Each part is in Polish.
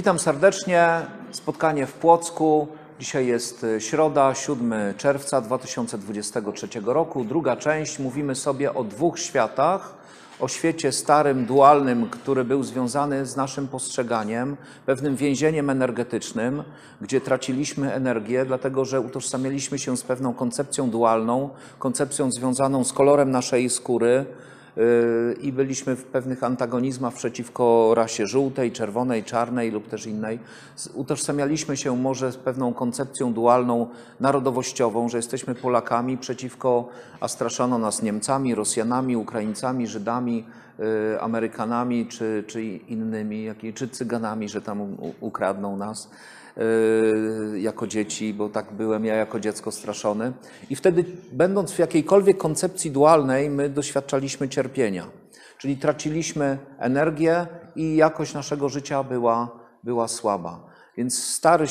Witam serdecznie. Spotkanie w Płocku. Dzisiaj jest środa, 7 czerwca 2023 roku. Druga część. Mówimy sobie o dwóch światach. O świecie starym, dualnym, który był związany z naszym postrzeganiem, pewnym więzieniem energetycznym, gdzie traciliśmy energię, dlatego że utożsamialiśmy się z pewną koncepcją dualną, koncepcją związaną z kolorem naszej skóry i byliśmy w pewnych antagonizmach przeciwko rasie żółtej, czerwonej, czarnej lub też innej. Utożsamialiśmy się może z pewną koncepcją dualną, narodowościową, że jesteśmy Polakami przeciwko, a straszono nas Niemcami, Rosjanami, Ukraińcami, Żydami, Amerykanami czy innymi, czy Cyganami, że tam ukradną nas jako dzieci, bo tak byłem ja jako dziecko straszony. I wtedy, będąc w jakiejkolwiek koncepcji dualnej, my doświadczaliśmy cierpienia. Czyli traciliśmy energię i jakość naszego życia była słaba. Więc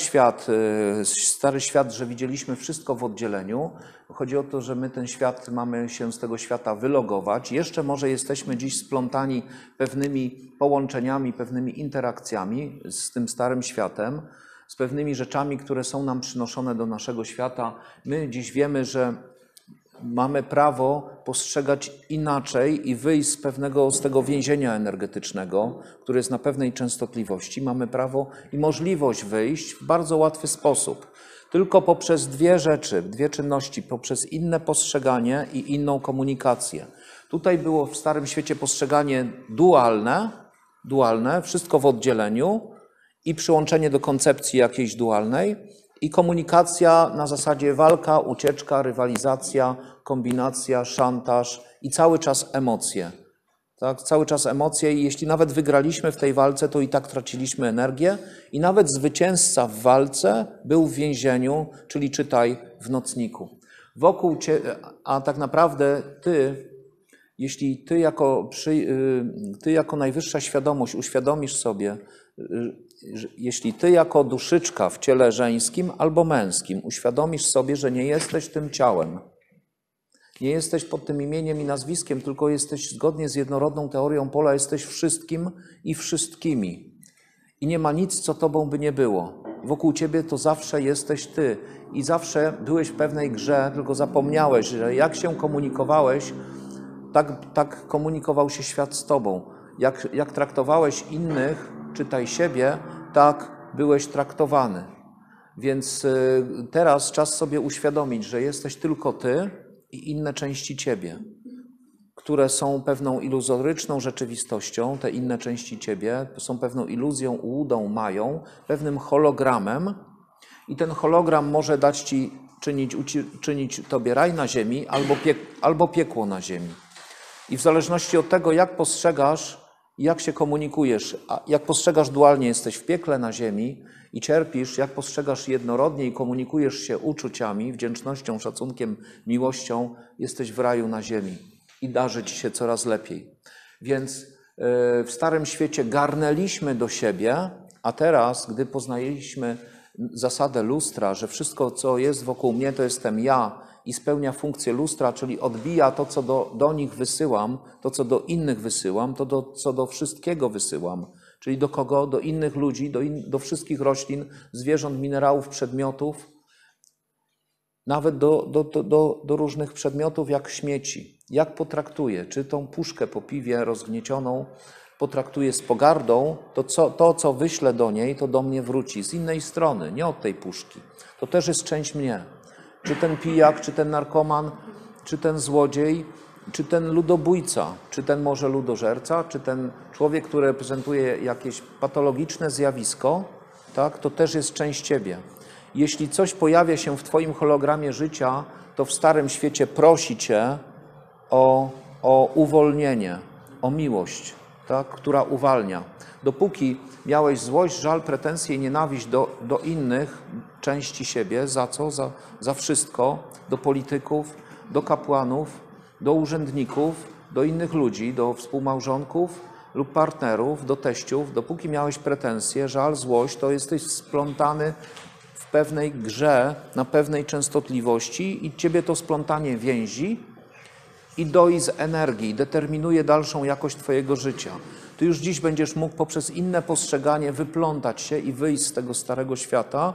stary świat, że widzieliśmy wszystko w oddzieleniu. Chodzi o to, że my ten świat, mamy się z tego świata wylogować. Jeszcze może jesteśmy dziś splątani pewnymi połączeniami, pewnymi interakcjami z tym starym światem, z pewnymi rzeczami, które są nam przynoszone do naszego świata. My dziś wiemy, że mamy prawo postrzegać inaczej i wyjść z tego więzienia energetycznego, które jest na pewnej częstotliwości. Mamy prawo i możliwość wyjść w bardzo łatwy sposób. Tylko poprzez dwie rzeczy, dwie czynności, poprzez inne postrzeganie i inną komunikację. Tutaj było w starym świecie postrzeganie dualne, wszystko w oddzieleniu i przyłączenie do koncepcji jakiejś dualnej i komunikacja na zasadzie walka, ucieczka, rywalizacja, kombinacja, szantaż i cały czas emocje. Tak? Cały czas emocje i jeśli nawet wygraliśmy w tej walce, to i tak traciliśmy energię i nawet zwycięzca w walce był w więzieniu, czyli czytaj w nocniku. Wokół ciebie, a tak naprawdę jeśli ty jako najwyższa świadomość uświadomisz sobie, jeśli ty jako duszyczka w ciele żeńskim albo męskim uświadomisz sobie, że nie jesteś tym ciałem, nie jesteś pod tym imieniem i nazwiskiem, tylko jesteś zgodnie z jednorodną teorią pola, jesteś wszystkim i wszystkimi. I nie ma nic, co tobą by nie było. Wokół ciebie to zawsze jesteś ty i zawsze byłeś w pewnej grze, tylko zapomniałeś, że jak się komunikowałeś, tak komunikował się świat z tobą. Jak traktowałeś innych, czytaj siebie, tak byłeś traktowany. Więc teraz czas sobie uświadomić, że jesteś tylko ty i inne części ciebie, które są pewną iluzoryczną rzeczywistością, te inne części ciebie są pewną iluzją, ułudą, mają, pewnym hologramem i ten hologram może dać ci czynić tobie raj na ziemi albo piekło na ziemi. I w zależności od tego, jak postrzegasz, jak się komunikujesz, jak postrzegasz dualnie, jesteś w piekle na ziemi i cierpisz, jak postrzegasz jednorodnie i komunikujesz się uczuciami, wdzięcznością, szacunkiem, miłością, jesteś w raju na ziemi i darzy ci się coraz lepiej. Więc w starym świecie garnęliśmy do siebie, a teraz, gdy poznaliśmy zasadę lustra, że wszystko, co jest wokół mnie, to jestem ja, i spełnia funkcję lustra, czyli odbija to, co do nich wysyłam, to, co do innych wysyłam, co do wszystkiego wysyłam. Czyli do kogo? Do innych ludzi, do wszystkich roślin, zwierząt, minerałów, przedmiotów, nawet do różnych przedmiotów jak śmieci. Jak potraktuję? Czy tą puszkę po piwie rozgniecioną potraktuję z pogardą, to co wyślę do niej, to do mnie wróci z innej strony, nie od tej puszki. To też jest część mnie. Czy ten pijak, czy ten narkoman, czy ten złodziej, czy ten ludobójca, czy ten może ludożerca, czy ten człowiek, który reprezentuje jakieś patologiczne zjawisko, tak, to też jest część ciebie. Jeśli coś pojawia się w twoim hologramie życia, to w starym świecie prosi cię o uwolnienie, o miłość, tak, która uwalnia. Dopóki miałeś złość, żal, pretensje i nienawiść do innych części siebie, za co? Za wszystko, do polityków, do kapłanów, do urzędników, do innych ludzi, do współmałżonków lub partnerów, do teściów. Dopóki miałeś pretensje, żal, złość, to jesteś splątany w pewnej grze, na pewnej częstotliwości i ciebie to splątanie więzi i doi z energii, determinuje dalszą jakość twojego życia. Ty już dziś będziesz mógł poprzez inne postrzeganie wyplątać się i wyjść z tego starego świata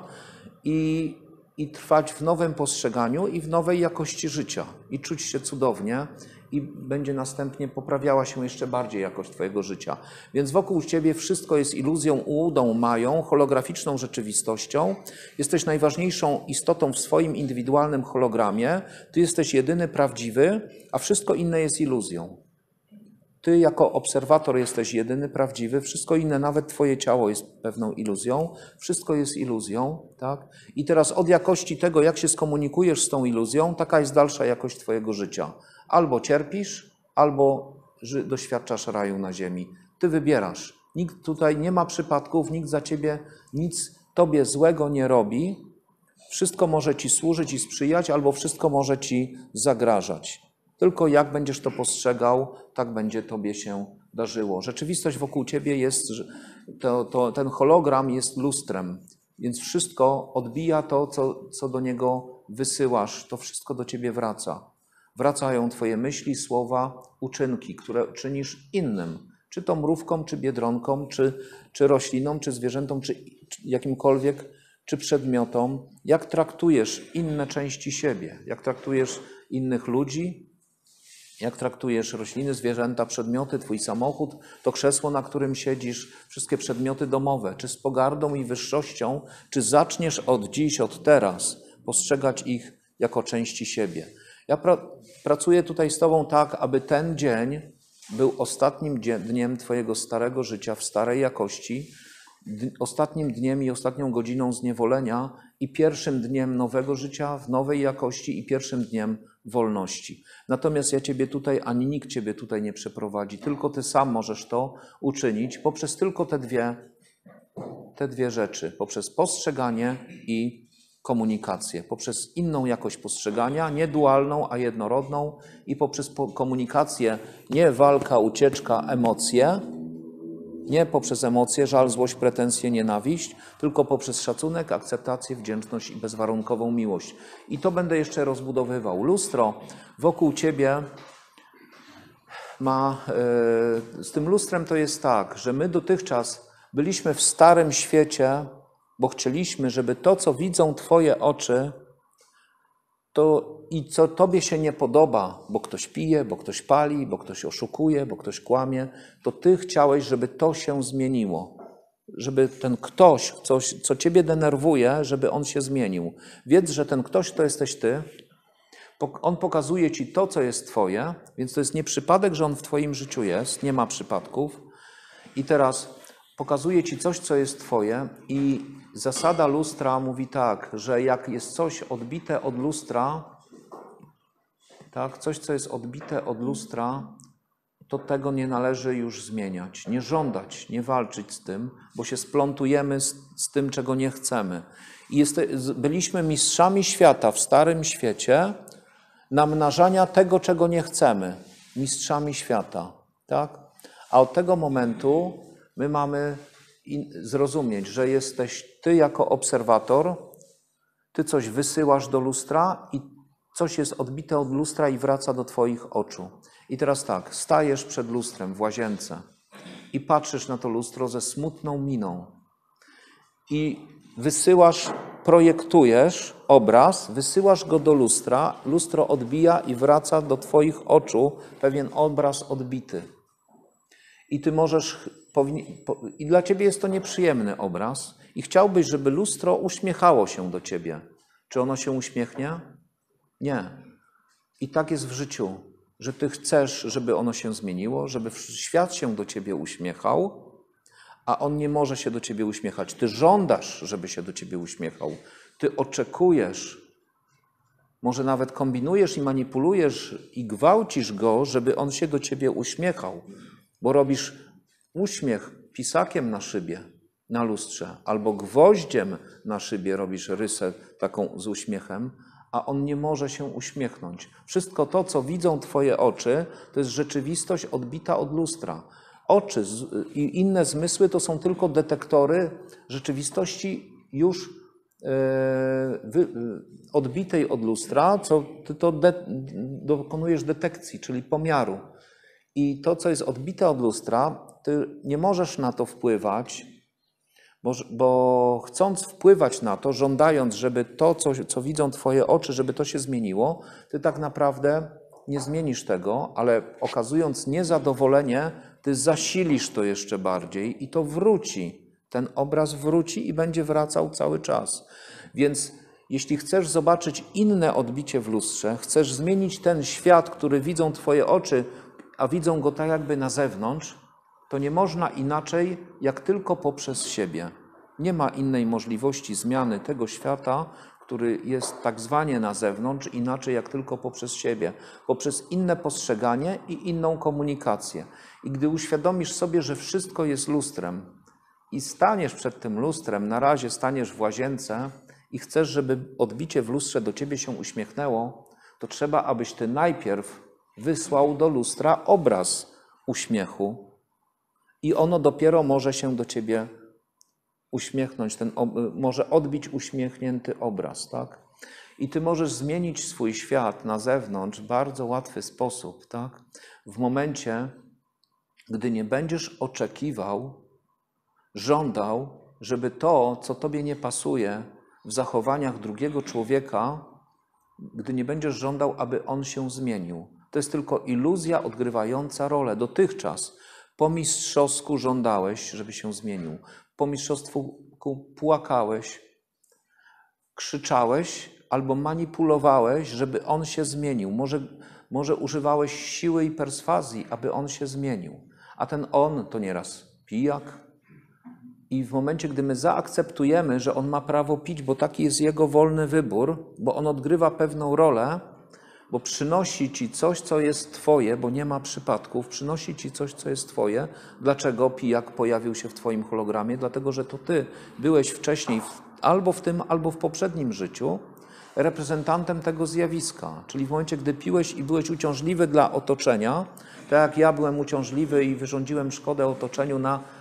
i trwać w nowym postrzeganiu i w nowej jakości życia i czuć się cudownie i będzie następnie poprawiała się jeszcze bardziej jakość twojego życia. Więc wokół ciebie wszystko jest iluzją, ułudą, mają, holograficzną rzeczywistością. Jesteś najważniejszą istotą w swoim indywidualnym hologramie. Ty jesteś jedyny prawdziwy, a wszystko inne jest iluzją. Ty jako obserwator jesteś jedyny prawdziwy, wszystko inne, nawet twoje ciało jest pewną iluzją, wszystko jest iluzją, tak? I teraz od jakości tego, jak się skomunikujesz z tą iluzją, taka jest dalsza jakość twojego życia. Albo cierpisz, albo doświadczasz raju na ziemi. Ty wybierasz. Nikt tutaj nie ma przypadków, nikt za ciebie nic tobie złego nie robi. Wszystko może ci służyć i sprzyjać, albo wszystko może ci zagrażać. Tylko jak będziesz to postrzegał, tak będzie tobie się darzyło. Rzeczywistość wokół ciebie jest, ten hologram jest lustrem, więc wszystko odbija to, co do niego wysyłasz. To wszystko do ciebie wraca. Wracają twoje myśli, słowa, uczynki, które czynisz innym. Czy to mrówkom, czy biedronkom, czy roślinom, czy zwierzętom, czy jakimkolwiek, czy przedmiotom. Jak traktujesz inne części siebie, jak traktujesz innych ludzi, jak traktujesz rośliny, zwierzęta, przedmioty, twój samochód, to krzesło, na którym siedzisz, wszystkie przedmioty domowe, czy z pogardą i wyższością, czy zaczniesz od dziś, od teraz postrzegać ich jako części siebie. Ja pracuję tutaj z tobą tak, aby ten dzień był ostatnim dniem twojego starego życia w starej jakości, ostatnim dniem i ostatnią godziną zniewolenia i pierwszym dniem nowego życia w nowej jakości i pierwszym dniem wolności. Natomiast ja ciebie tutaj, ani nikt ciebie tutaj nie przeprowadzi, tylko ty sam możesz to uczynić poprzez tylko te dwie rzeczy, poprzez postrzeganie i komunikację, poprzez inną jakość postrzegania, nie dualną, a jednorodną i poprzez komunikację, nie walka, ucieczka, emocje, nie poprzez emocje, żal, złość, pretensje, nienawiść, tylko poprzez szacunek, akceptację, wdzięczność i bezwarunkową miłość. I to będę jeszcze rozbudowywał. Lustro wokół ciebie z tym lustrem to jest tak, że my dotychczas byliśmy w starym świecie, bo chcieliśmy, żeby to, co widzą twoje oczy, i co tobie się nie podoba, bo ktoś pije, bo ktoś pali, bo ktoś oszukuje, bo ktoś kłamie, to ty chciałeś, żeby to się zmieniło. Żeby ten ktoś, co ciebie denerwuje, żeby on się zmienił. Wiedz, że ten ktoś to jesteś ty. On pokazuje ci to, co jest twoje, więc to jest nie przypadek, że on w twoim życiu jest, nie ma przypadków. I teraz pokazuje ci coś, co jest twoje i zasada lustra mówi tak, że jak jest coś odbite od lustra, tak, coś, co jest odbite od lustra, to tego nie należy już zmieniać, nie żądać, nie walczyć z tym, bo się splątujemy z tym, czego nie chcemy. I byliśmy mistrzami świata w starym świecie namnażania tego, czego nie chcemy. Mistrzami świata, tak? A od tego momentu my mamy zrozumieć, że jesteś ty jako obserwator, ty coś wysyłasz do lustra i coś jest odbite od lustra i wraca do twoich oczu. I teraz tak, stajesz przed lustrem w łazience i patrzysz na to lustro ze smutną miną i wysyłasz, projektujesz obraz, wysyłasz go do lustra, lustro odbija i wraca do twoich oczu pewien obraz odbity. I ty możesz, i dla ciebie jest to nieprzyjemny obraz i chciałbyś, żeby lustro uśmiechało się do ciebie. Czy ono się uśmiechnie? Nie. I tak jest w życiu, że ty chcesz, żeby ono się zmieniło, żeby świat się do ciebie uśmiechał, a on nie może się do ciebie uśmiechać. Ty żądasz, żeby się do ciebie uśmiechał. Ty oczekujesz, może nawet kombinujesz i manipulujesz i gwałcisz go, żeby on się do ciebie uśmiechał, bo robisz uśmiech pisakiem na szybie, na lustrze, albo gwoździem na szybie robisz rysę taką z uśmiechem, a on nie może się uśmiechnąć. Wszystko to, co widzą twoje oczy, to jest rzeczywistość odbita od lustra. Oczy i inne zmysły to są tylko detektory rzeczywistości już odbitej od lustra, co ty to dokonujesz detekcji, czyli pomiaru. I to, co jest odbite od lustra, ty nie możesz na to wpływać, bo chcąc wpływać na to, żądając, żeby to, co widzą twoje oczy, żeby to się zmieniło, ty tak naprawdę nie zmienisz tego, ale okazując niezadowolenie, ty zasilisz to jeszcze bardziej i to wróci. Ten obraz wróci i będzie wracał cały czas. Więc jeśli chcesz zobaczyć inne odbicie w lustrze, chcesz zmienić ten świat, który widzą twoje oczy, a widzą go tak jakby na zewnątrz, to nie można inaczej, jak tylko poprzez siebie. Nie ma innej możliwości zmiany tego świata, który jest tak zwanie na zewnątrz, inaczej jak tylko poprzez siebie, poprzez inne postrzeganie i inną komunikację. I gdy uświadomisz sobie, że wszystko jest lustrem i staniesz przed tym lustrem, na razie staniesz w łazience i chcesz, żeby odbicie w lustrze do ciebie się uśmiechnęło, to trzeba, abyś ty najpierw wysłał do lustra obraz uśmiechu i ono dopiero może się do ciebie uśmiechnąć, może odbić uśmiechnięty obraz, tak? I ty możesz zmienić swój świat na zewnątrz w bardzo łatwy sposób, tak? W momencie, gdy nie będziesz oczekiwał, żądał, żeby to, co tobie nie pasuje w zachowaniach drugiego człowieka, gdy nie będziesz żądał, aby on się zmienił. To jest tylko iluzja odgrywająca rolę. Dotychczas po mistrzowsku żądałeś, żeby się zmienił. Po mistrzostwu płakałeś, krzyczałeś albo manipulowałeś, żeby on się zmienił. Może używałeś siły i perswazji, aby on się zmienił. A ten on to nieraz pijak. I w momencie, gdy my zaakceptujemy, że on ma prawo pić, bo taki jest jego wolny wybór, bo on odgrywa pewną rolę, bo przynosi ci coś, co jest twoje, bo nie ma przypadków, przynosi ci coś, co jest twoje. Dlaczego pijak pojawił się w twoim hologramie? Dlatego, że to ty byłeś wcześniej albo w tym, albo w poprzednim życiu reprezentantem tego zjawiska. Czyli w momencie, gdy piłeś i byłeś uciążliwy dla otoczenia, tak jak ja byłem uciążliwy i wyrządziłem szkodę otoczeniu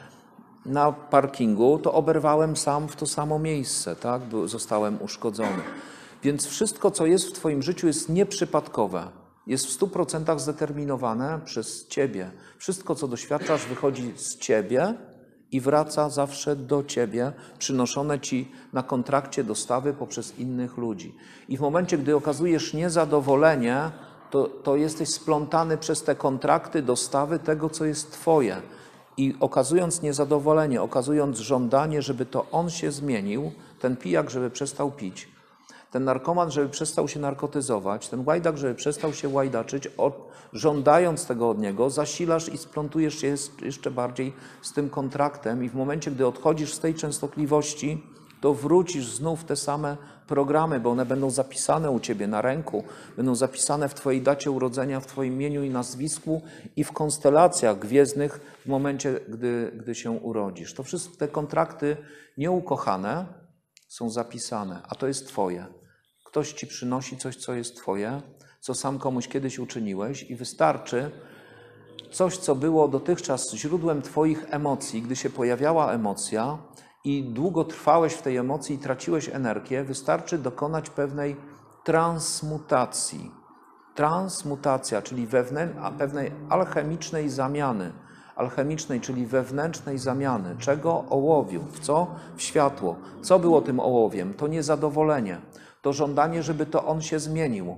na parkingu, to oberwałem sam w to samo miejsce, tak? Zostałem uszkodzony. Więc wszystko, co jest w twoim życiu, jest nieprzypadkowe. Jest w 100% zdeterminowane przez ciebie. Wszystko, co doświadczasz, wychodzi z ciebie i wraca zawsze do ciebie, przynoszone ci na kontrakcie dostawy poprzez innych ludzi. I w momencie, gdy okazujesz niezadowolenie, to jesteś splątany przez te kontrakty dostawy tego, co jest twoje. I okazując niezadowolenie, okazując żądanie, żeby to on się zmienił, ten pijak, żeby przestał pić, ten narkoman, żeby przestał się narkotyzować, ten łajdak, żeby przestał się łajdaczyć, żądając tego od niego, zasilasz i splątujesz się jeszcze bardziej z tym kontraktem i w momencie, gdy odchodzisz z tej częstotliwości, to wrócisz znów w te same programy, bo one będą zapisane u ciebie na ręku, będą zapisane w twojej dacie urodzenia, w twoim imieniu i nazwisku i w konstelacjach gwiezdnych w momencie, gdy się urodzisz. To wszystkie te kontrakty nieukochane są zapisane, a to jest twoje. Ktoś ci przynosi coś, co jest twoje, co sam komuś kiedyś uczyniłeś i wystarczy coś, co było dotychczas źródłem twoich emocji, gdy się pojawiała emocja i długo trwałeś w tej emocji i traciłeś energię, wystarczy dokonać pewnej transmutacji. Transmutacja, czyli pewnej alchemicznej zamiany. Alchemicznej, czyli wewnętrznej zamiany. Czego? Ołowiu. W co? W światło. Co było tym ołowiem? To niezadowolenie. To żądanie, żeby to on się zmienił.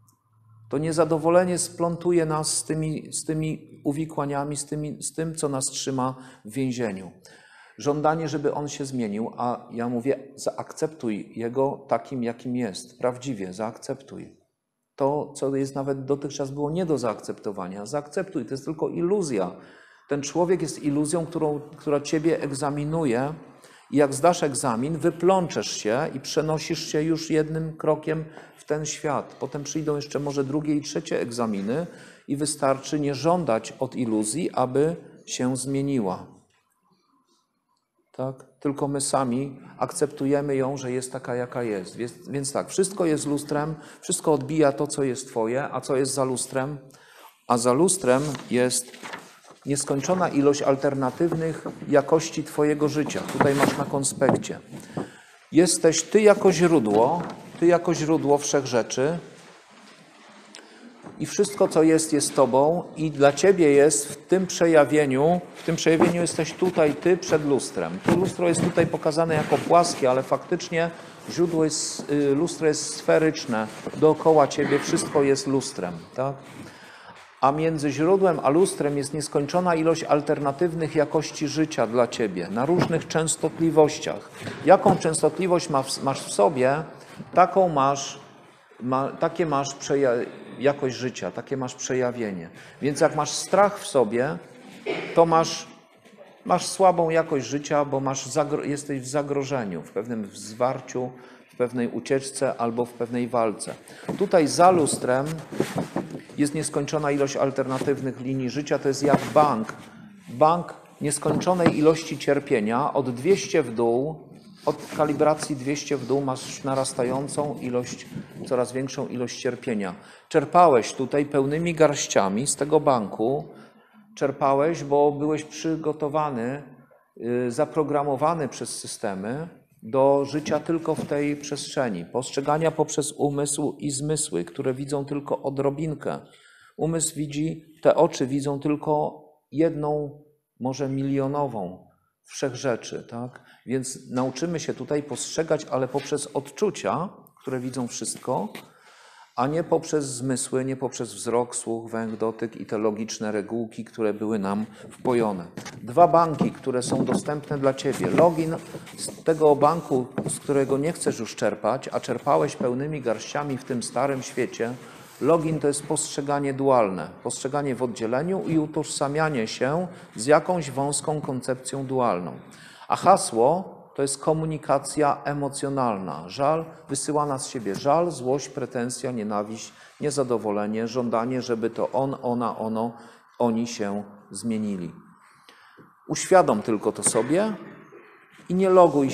To niezadowolenie splątuje nas z tymi uwikłaniami, z tym, co nas trzyma w więzieniu. Żądanie, żeby on się zmienił, a ja mówię, zaakceptuj jego takim, jakim jest. Prawdziwie, zaakceptuj. To, co jest nawet dotychczas było nie do zaakceptowania. Zaakceptuj, to jest tylko iluzja. Ten człowiek jest iluzją, która ciebie egzaminuje i jak zdasz egzamin, wyplączesz się i przenosisz się już jednym krokiem w ten świat. Potem przyjdą jeszcze może drugie i trzecie egzaminy i wystarczy nie żądać od iluzji, aby się zmieniła. Tak? Tylko my sami akceptujemy ją, że jest taka, jaka jest. Więc tak, wszystko jest lustrem, wszystko odbija to, co jest twoje, a co jest za lustrem? A za lustrem jest nieskończona ilość alternatywnych jakości twojego życia. Tutaj masz na konspekcie. Jesteś ty jako źródło wszechrzeczy. i wszystko, co jest Tobą i dla Ciebie jest w tym przejawieniu jesteś tutaj Ty przed lustrem. Tu lustro jest tutaj pokazane jako płaskie, ale faktycznie lustro jest sferyczne. Dookoła Ciebie wszystko jest lustrem, tak? A między źródłem a lustrem jest nieskończona ilość alternatywnych jakości życia dla Ciebie, na różnych częstotliwościach. Jaką częstotliwość masz w sobie, taką takie masz jakość życia, takie masz przejawienie. Więc jak masz strach w sobie, to masz słabą jakość życia, bo jesteś w zagrożeniu, w pewnym zwarciu, w pewnej ucieczce albo w pewnej walce. Tutaj za lustrem jest nieskończona ilość alternatywnych linii życia, to jest jak bank nieskończonej ilości cierpienia, od 200 w dół, od kalibracji 200 w dół masz narastającą ilość, coraz większą ilość cierpienia. Czerpałeś tutaj pełnymi garściami z tego banku, czerpałeś, bo byłeś przygotowany, zaprogramowany przez systemy do życia tylko w tej przestrzeni, postrzegania poprzez umysł i zmysły, które widzą tylko odrobinkę. Umysł te oczy widzą tylko jedną, może milionową wszechrzeczy, tak? Więc nauczymy się tutaj postrzegać, ale poprzez odczucia, które widzą wszystko, a nie poprzez zmysły, nie poprzez wzrok, słuch, węch, dotyk i te logiczne regułki, które były nam wpojone. 2 banki, które są dostępne dla Ciebie. Login z tego banku, z którego nie chcesz już czerpać, a czerpałeś pełnymi garściami w tym starym świecie. Login to jest postrzeganie dualne, postrzeganie w oddzieleniu i utożsamianie się z jakąś wąską koncepcją dualną. A hasło to jest komunikacja emocjonalna. Żal, wysyłana z siebie żal, złość, pretensja, nienawiść, niezadowolenie, żądanie, żeby to on, ona, oni się zmienili. Uświadom tylko to sobie i nie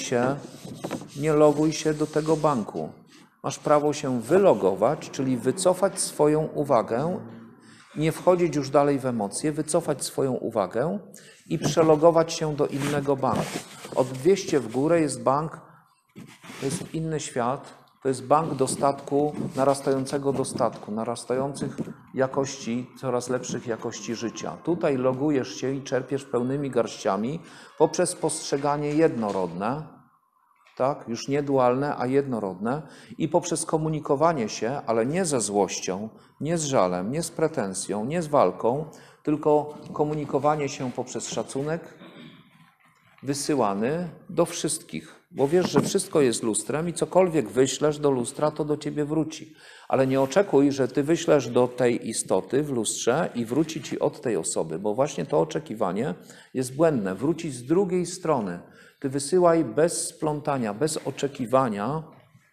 loguj się do tego banku. Masz prawo się wylogować, czyli wycofać swoją uwagę, nie wchodzić już dalej w emocje, wycofać swoją uwagę i przelogować się do innego banku. Od 200 w górę jest bank, to jest inny świat, to jest bank dostatku, narastającego dostatku, narastających jakości, coraz lepszych jakości życia. Tutaj logujesz się i czerpiesz pełnymi garściami poprzez postrzeganie jednorodne, tak? Już nie dualne, a jednorodne i poprzez komunikowanie się, ale nie ze złością, nie z żalem, nie z pretensją, nie z walką, tylko komunikowanie się poprzez szacunek wysyłany do wszystkich. Bo wiesz, że wszystko jest lustrem i cokolwiek wyślesz do lustra, to do ciebie wróci. Ale nie oczekuj, że ty wyślesz do tej istoty w lustrze i wróci ci od tej osoby, bo właśnie to oczekiwanie jest błędne. Wróci z drugiej strony. Ty wysyłaj bez splątania, bez oczekiwania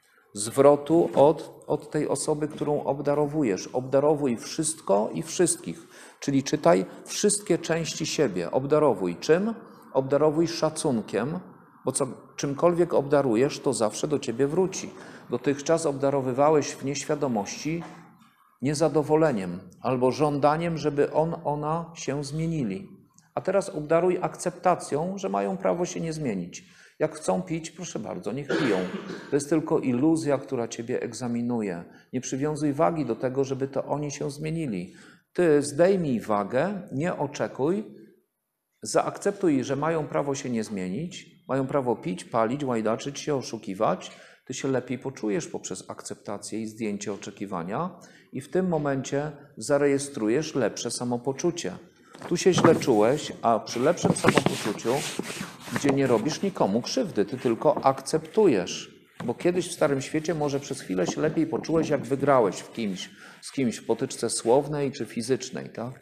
zwrotu od tej osoby, którą obdarowujesz. Obdarowuj wszystko i wszystkich, czyli czytaj wszystkie części siebie. Obdarowuj czym? Obdarowuj szacunkiem, bo czymkolwiek obdarujesz, to zawsze do ciebie wróci. Dotychczas obdarowywałeś w nieświadomości niezadowoleniem albo żądaniem, żeby ona się zmienili. A teraz obdaruj akceptacją, że mają prawo się nie zmienić. Jak chcą pić, proszę bardzo, niech piją. To jest tylko iluzja, która ciebie egzaminuje. Nie przywiązuj wagi do tego, żeby to oni się zmienili. Ty zdejmij wagę, nie oczekuj, zaakceptuj, że mają prawo się nie zmienić, mają prawo pić, palić, łajdaczyć się, oszukiwać. Ty się lepiej poczujesz poprzez akceptację i zdjęcie oczekiwania i w tym momencie zarejestrujesz lepsze samopoczucie. Tu się źle czułeś, a przy lepszym samopoczuciu, gdzie nie robisz nikomu krzywdy, ty tylko akceptujesz. Bo kiedyś w Starym Świecie może przez chwilę się lepiej poczułeś, jak wygrałeś z kimś w potyczce słownej czy fizycznej, tak?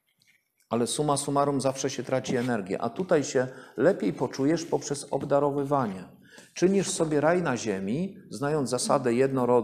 Ale summa summarum zawsze się traci energię, a tutaj się lepiej poczujesz poprzez obdarowywanie. Czynisz sobie raj na ziemi, znając zasadę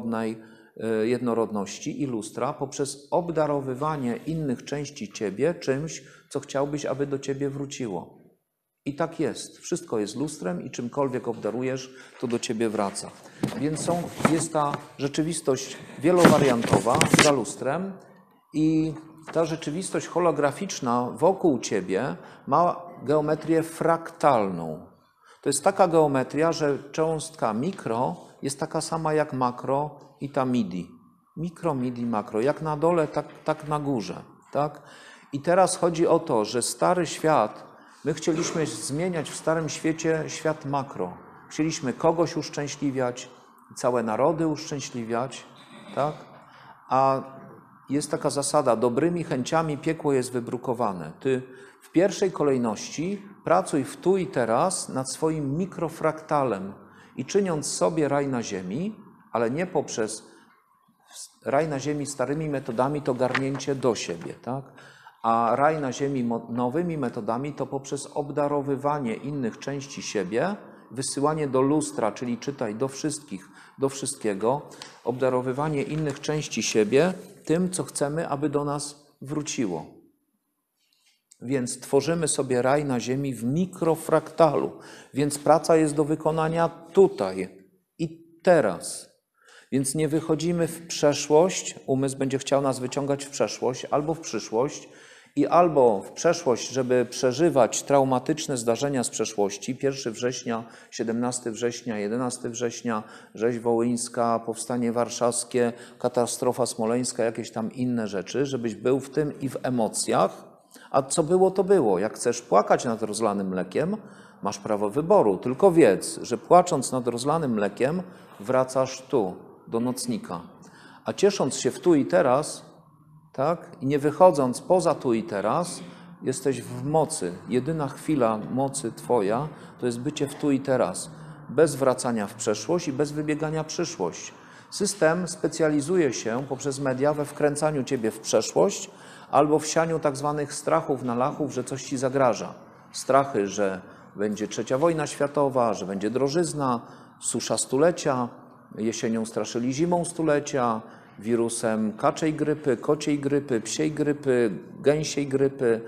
jednorodności i lustra, poprzez obdarowywanie innych części ciebie czymś, co chciałbyś, aby do ciebie wróciło. I tak jest. Wszystko jest lustrem i czymkolwiek obdarujesz, to do ciebie wraca. Więc jest ta rzeczywistość wielowariantowa za lustrem i ta rzeczywistość holograficzna wokół ciebie ma geometrię fraktalną. To jest taka geometria, że cząstka mikro jest taka sama jak makro i ta midi. Mikro, midi, makro. Jak na dole, tak na górze. Tak? I teraz chodzi o to, że stary świat, my chcieliśmy zmieniać w starym świecie świat makro. Chcieliśmy kogoś uszczęśliwiać, całe narody uszczęśliwiać, tak? A jest taka zasada, dobrymi chęciami piekło jest wybrukowane. Ty w pierwszej kolejności pracuj w tu i teraz nad swoim mikrofraktalem i czyniąc sobie raj na ziemi, ale nie poprzez raj na ziemi starymi metodami, to garnięcie do siebie, tak? A raj na ziemi nowymi metodami to poprzez obdarowywanie innych części siebie, wysyłanie do lustra, czyli czytaj do wszystkich, do wszystkiego, obdarowywanie innych części siebie tym, co chcemy, aby do nas wróciło. Więc tworzymy sobie raj na ziemi w mikrofraktalu, więc praca jest do wykonania tutaj i teraz. Więc nie wychodzimy w przeszłość, umysł będzie chciał nas wyciągać w przeszłość albo w przyszłość i albo w przeszłość, żeby przeżywać traumatyczne zdarzenia z przeszłości, 1 września, 17 września, 11 września, rzeź wołyńska, powstanie warszawskie, katastrofa smoleńska, jakieś tam inne rzeczy, żebyś był w tym i w emocjach, a co było, to było. Jak chcesz płakać nad rozlanym mlekiem, masz prawo wyboru, tylko wiedz, że płacząc nad rozlanym mlekiem wracasz tu, do nocnika. A ciesząc się w tu i teraz, tak, i nie wychodząc poza tu i teraz, jesteś w mocy. Jedyna chwila mocy Twoja to jest bycie w tu i teraz, bez wracania w przeszłość i bez wybiegania w przyszłość. System specjalizuje się poprzez media we wkręcaniu Ciebie w przeszłość albo w sianiu tak zwanych strachów na lachów, że coś Ci zagraża. Strachy, że będzie trzecia wojna światowa, że będzie drożyzna, susza stulecia, jesienią straszyli zimą stulecia, wirusem kaczej grypy, kociej grypy, psiej grypy, gęsiej grypy,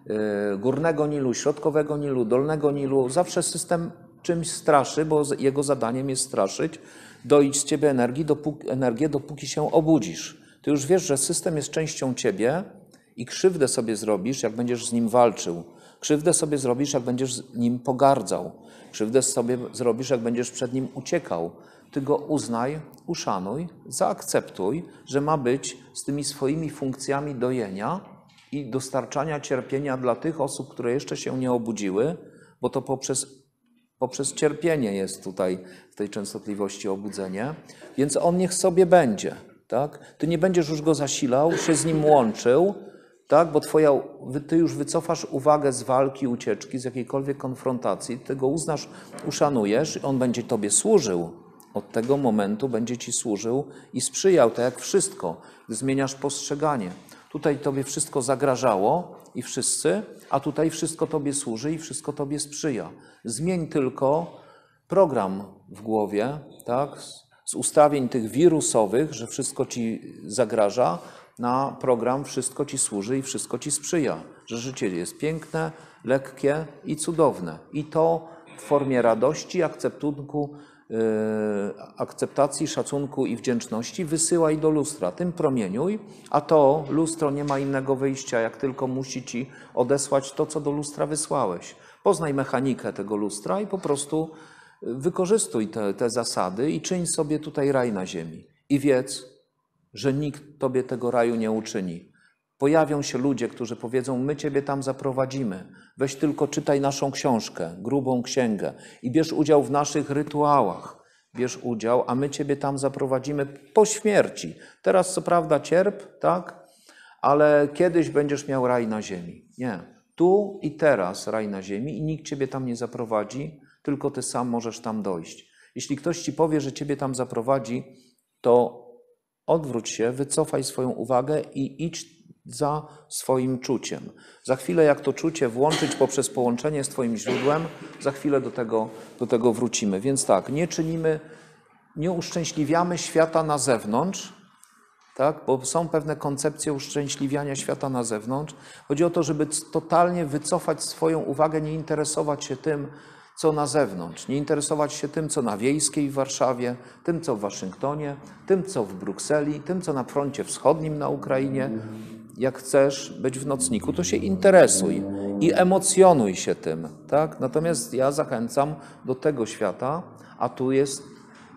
górnego Nilu, środkowego Nilu, dolnego Nilu. Zawsze system czymś straszy, bo jego zadaniem jest straszyć, doić z Ciebie energię, dopóki się obudzisz. Ty już wiesz, że system jest częścią Ciebie i krzywdę sobie zrobisz, jak będziesz z nim walczył. Krzywdę sobie zrobisz, jak będziesz z nim pogardzał. Krzywdę sobie zrobisz, jak będziesz przed nim uciekał. Ty go uznaj, uszanuj, zaakceptuj, że ma być z tymi swoimi funkcjami dojenia i dostarczania cierpienia dla tych osób, które jeszcze się nie obudziły, bo to poprzez cierpienie jest tutaj w tej częstotliwości obudzenie, więc on niech sobie będzie, tak? Ty nie będziesz już go zasilał, się z nim łączył, tak? Bo ty już wycofasz uwagę z walki, ucieczki, z jakiejkolwiek konfrontacji, ty go uznasz, uszanujesz, on będzie tobie służył. Od tego momentu będzie ci służył i sprzyjał, tak jak wszystko, gdy zmieniasz postrzeganie. Tutaj tobie wszystko zagrażało i wszyscy, a tutaj wszystko tobie służy i wszystko tobie sprzyja. Zmień tylko program w głowie, tak, z ustawień tych wirusowych, że wszystko ci zagraża, na program wszystko ci służy i wszystko ci sprzyja. Że życie jest piękne, lekkie i cudowne. I to w formie radości, akceptacji, szacunku i wdzięczności wysyłaj do lustra, tym promieniuj, a to lustro nie ma innego wyjścia, jak tylko musi ci odesłać to, co do lustra wysłałeś. Poznaj mechanikę tego lustra i po prostu wykorzystuj te zasady i czyń sobie tutaj raj na ziemi. I wiedz, że nikt tobie tego raju nie uczyni. Pojawią się ludzie, którzy powiedzą, my ciebie tam zaprowadzimy. Weź tylko czytaj naszą książkę, grubą księgę i bierz udział w naszych rytuałach. Bierz udział, a my ciebie tam zaprowadzimy po śmierci. Teraz co prawda cierp, tak? Ale kiedyś będziesz miał raj na ziemi. Nie. Tu i teraz raj na ziemi i nikt ciebie tam nie zaprowadzi, tylko ty sam możesz tam dojść. Jeśli ktoś ci powie, że ciebie tam zaprowadzi, to odwróć się, wycofaj swoją uwagę i idź za swoim czuciem. Za chwilę, jak to czucie włączyć poprzez połączenie z twoim źródłem, za chwilę do tego wrócimy. Więc tak, nie uszczęśliwiamy świata na zewnątrz, tak? Bo są pewne koncepcje uszczęśliwiania świata na zewnątrz. Chodzi o to, żeby totalnie wycofać swoją uwagę, nie interesować się tym, co na zewnątrz, nie interesować się tym, co na Wiejskiej w Warszawie, tym, co w Waszyngtonie, tym, co w Brukseli, tym, co na froncie wschodnim na Ukrainie. Jak chcesz być w nocniku, to się interesuj i emocjonuj się tym, tak? Natomiast ja zachęcam do tego świata, a tu jest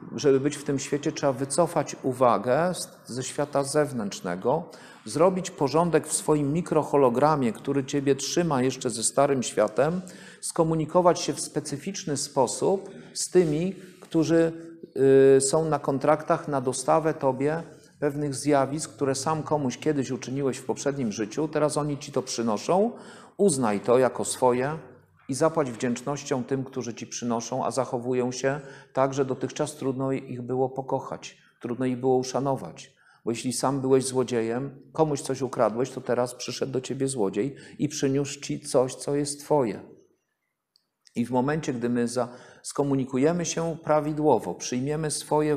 żeby być w tym świecie, trzeba wycofać uwagę ze świata zewnętrznego, zrobić porządek w swoim mikrohologramie, który ciebie trzyma jeszcze ze starym światem, skomunikować się w specyficzny sposób z tymi, którzy są na kontraktach na dostawę tobie pewnych zjawisk, które sam komuś kiedyś uczyniłeś w poprzednim życiu, teraz oni ci to przynoszą, uznaj to jako swoje i zapłać wdzięcznością tym, którzy ci przynoszą, a zachowują się tak, że dotychczas trudno ich było pokochać, trudno ich było uszanować. Bo jeśli sam byłeś złodziejem, komuś coś ukradłeś, to teraz przyszedł do ciebie złodziej i przyniósł ci coś, co jest twoje. I w momencie, gdy my skomunikujemy się prawidłowo, przyjmiemy swoje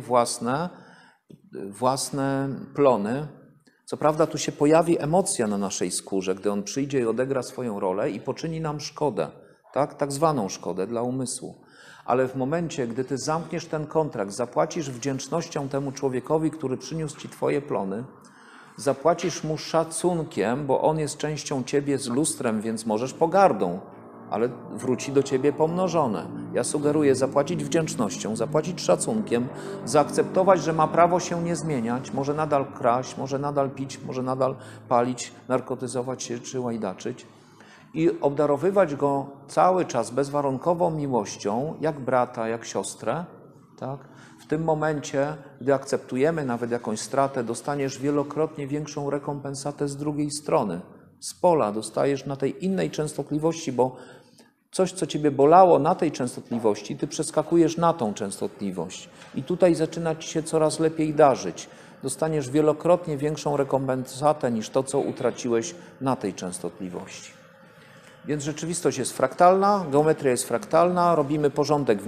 własne plony, co prawda tu się pojawi emocja na naszej skórze, gdy on przyjdzie i odegra swoją rolę i poczyni nam szkodę, tak zwaną szkodę dla umysłu. Ale w momencie, gdy ty zamkniesz ten kontrakt, zapłacisz wdzięcznością temu człowiekowi, który przyniósł ci twoje plony, zapłacisz mu szacunkiem, bo on jest częścią ciebie z lustrem, więc możesz pogardą, ale wróci do ciebie pomnożone. Ja sugeruję zapłacić wdzięcznością, zapłacić szacunkiem, zaakceptować, że ma prawo się nie zmieniać, może nadal kraść, może nadal pić, może nadal palić, narkotyzować się czy łajdaczyć i obdarowywać go cały czas bezwarunkową miłością, jak brata, jak siostrę. Tak? W tym momencie, gdy akceptujemy nawet jakąś stratę, dostaniesz wielokrotnie większą rekompensatę z drugiej strony. Z pola dostajesz na tej innej częstotliwości, bo coś, co ciebie bolało na tej częstotliwości, ty przeskakujesz na tą częstotliwość. I tutaj zaczyna ci się coraz lepiej darzyć. Dostaniesz wielokrotnie większą rekompensatę niż to, co utraciłeś na tej częstotliwości. Więc rzeczywistość jest fraktalna, geometria jest fraktalna, robimy porządek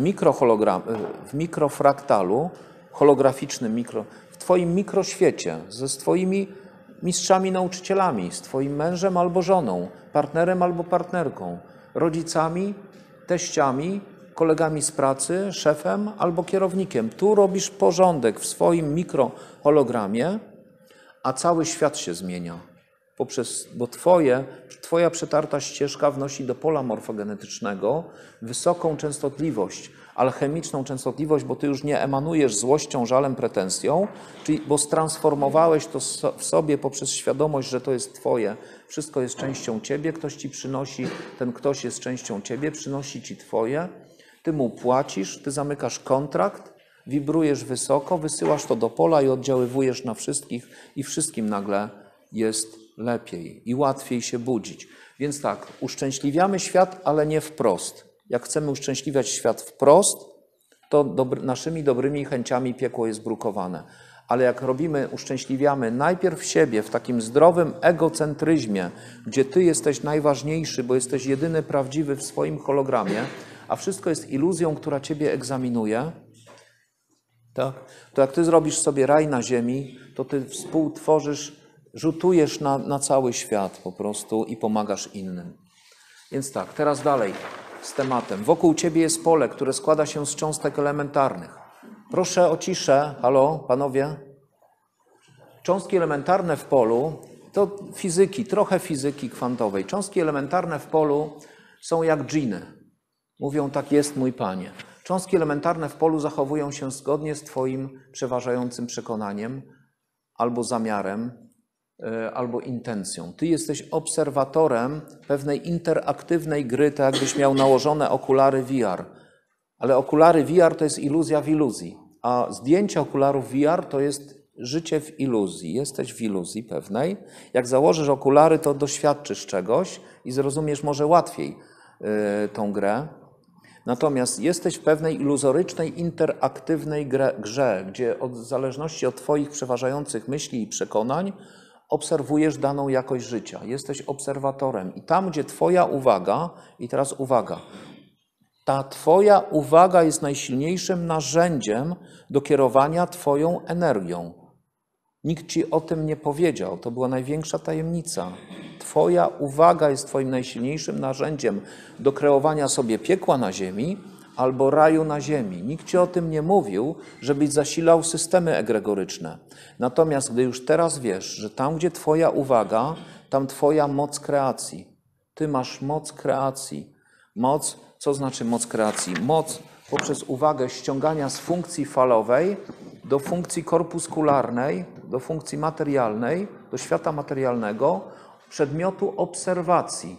w mikrofraktalu, holograficznym w twoim mikroświecie, z twoimi mistrzami, nauczycielami, z twoim mężem albo żoną, partnerem albo partnerką, rodzicami, teściami, kolegami z pracy, szefem albo kierownikiem. Tu robisz porządek w swoim mikrohologramie, a cały świat się zmienia. Bo twoja przetarta ścieżka wnosi do pola morfogenetycznego wysoką częstotliwość, alchemiczną częstotliwość, bo ty już nie emanujesz złością, żalem, pretensją, bo stransformowałeś to w sobie poprzez świadomość, że to jest twoje, wszystko jest częścią ciebie, ktoś ci przynosi, ten ktoś jest częścią ciebie, przynosi ci twoje, ty mu płacisz, ty zamykasz kontrakt, wibrujesz wysoko, wysyłasz to do pola i oddziaływujesz na wszystkich i wszystkim nagle jest lepiej i łatwiej się budzić. Więc tak, uszczęśliwiamy świat, ale nie wprost. Jak chcemy uszczęśliwiać świat wprost, to naszymi dobrymi chęciami piekło jest brukowane. Ale jak uszczęśliwiamy najpierw siebie w takim zdrowym egocentryzmie, gdzie ty jesteś najważniejszy, bo jesteś jedyny prawdziwy w swoim hologramie, a wszystko jest iluzją, która ciebie egzaminuje, tak? To jak ty zrobisz sobie raj na ziemi, to ty rzutujesz na cały świat po prostu i pomagasz innym. Więc tak, teraz dalej z tematem. Wokół ciebie jest pole, które składa się z cząstek elementarnych. Proszę o ciszę. Halo, panowie? Cząstki elementarne w polu to trochę fizyki kwantowej. Cząstki elementarne w polu są jak dżiny. Mówią, tak jest, mój panie. Cząstki elementarne w polu zachowują się zgodnie z twoim przeważającym przekonaniem albo zamiarem, albo intencją. Ty jesteś obserwatorem pewnej interaktywnej gry, tak jakbyś miał nałożone okulary VR. Ale okulary VR to jest iluzja w iluzji, a zdjęcie okularów VR to jest życie w iluzji. Jesteś w iluzji pewnej. Jak założysz okulary, to doświadczysz czegoś i zrozumiesz może łatwiej tą grę. Natomiast jesteś w pewnej iluzorycznej, interaktywnej grze, gdzie w zależności od twoich przeważających myśli i przekonań obserwujesz daną jakość życia. Jesteś obserwatorem i tam, gdzie twoja uwaga, i teraz uwaga, ta twoja uwaga jest najsilniejszym narzędziem do kierowania twoją energią. Nikt ci o tym nie powiedział, to była największa tajemnica. Twoja uwaga jest twoim najsilniejszym narzędziem do kreowania sobie piekła na ziemi albo raju na ziemi. Nikt ci o tym nie mówił, żebyś zasilał systemy egregoryczne. Natomiast gdy już teraz wiesz, że tam, gdzie twoja uwaga, tam twoja moc kreacji. Ty masz moc kreacji. Co znaczy moc kreacji? Moc poprzez uwagę ściągania z funkcji falowej do funkcji korpuskularnej, do funkcji materialnej, do świata materialnego, przedmiotu obserwacji.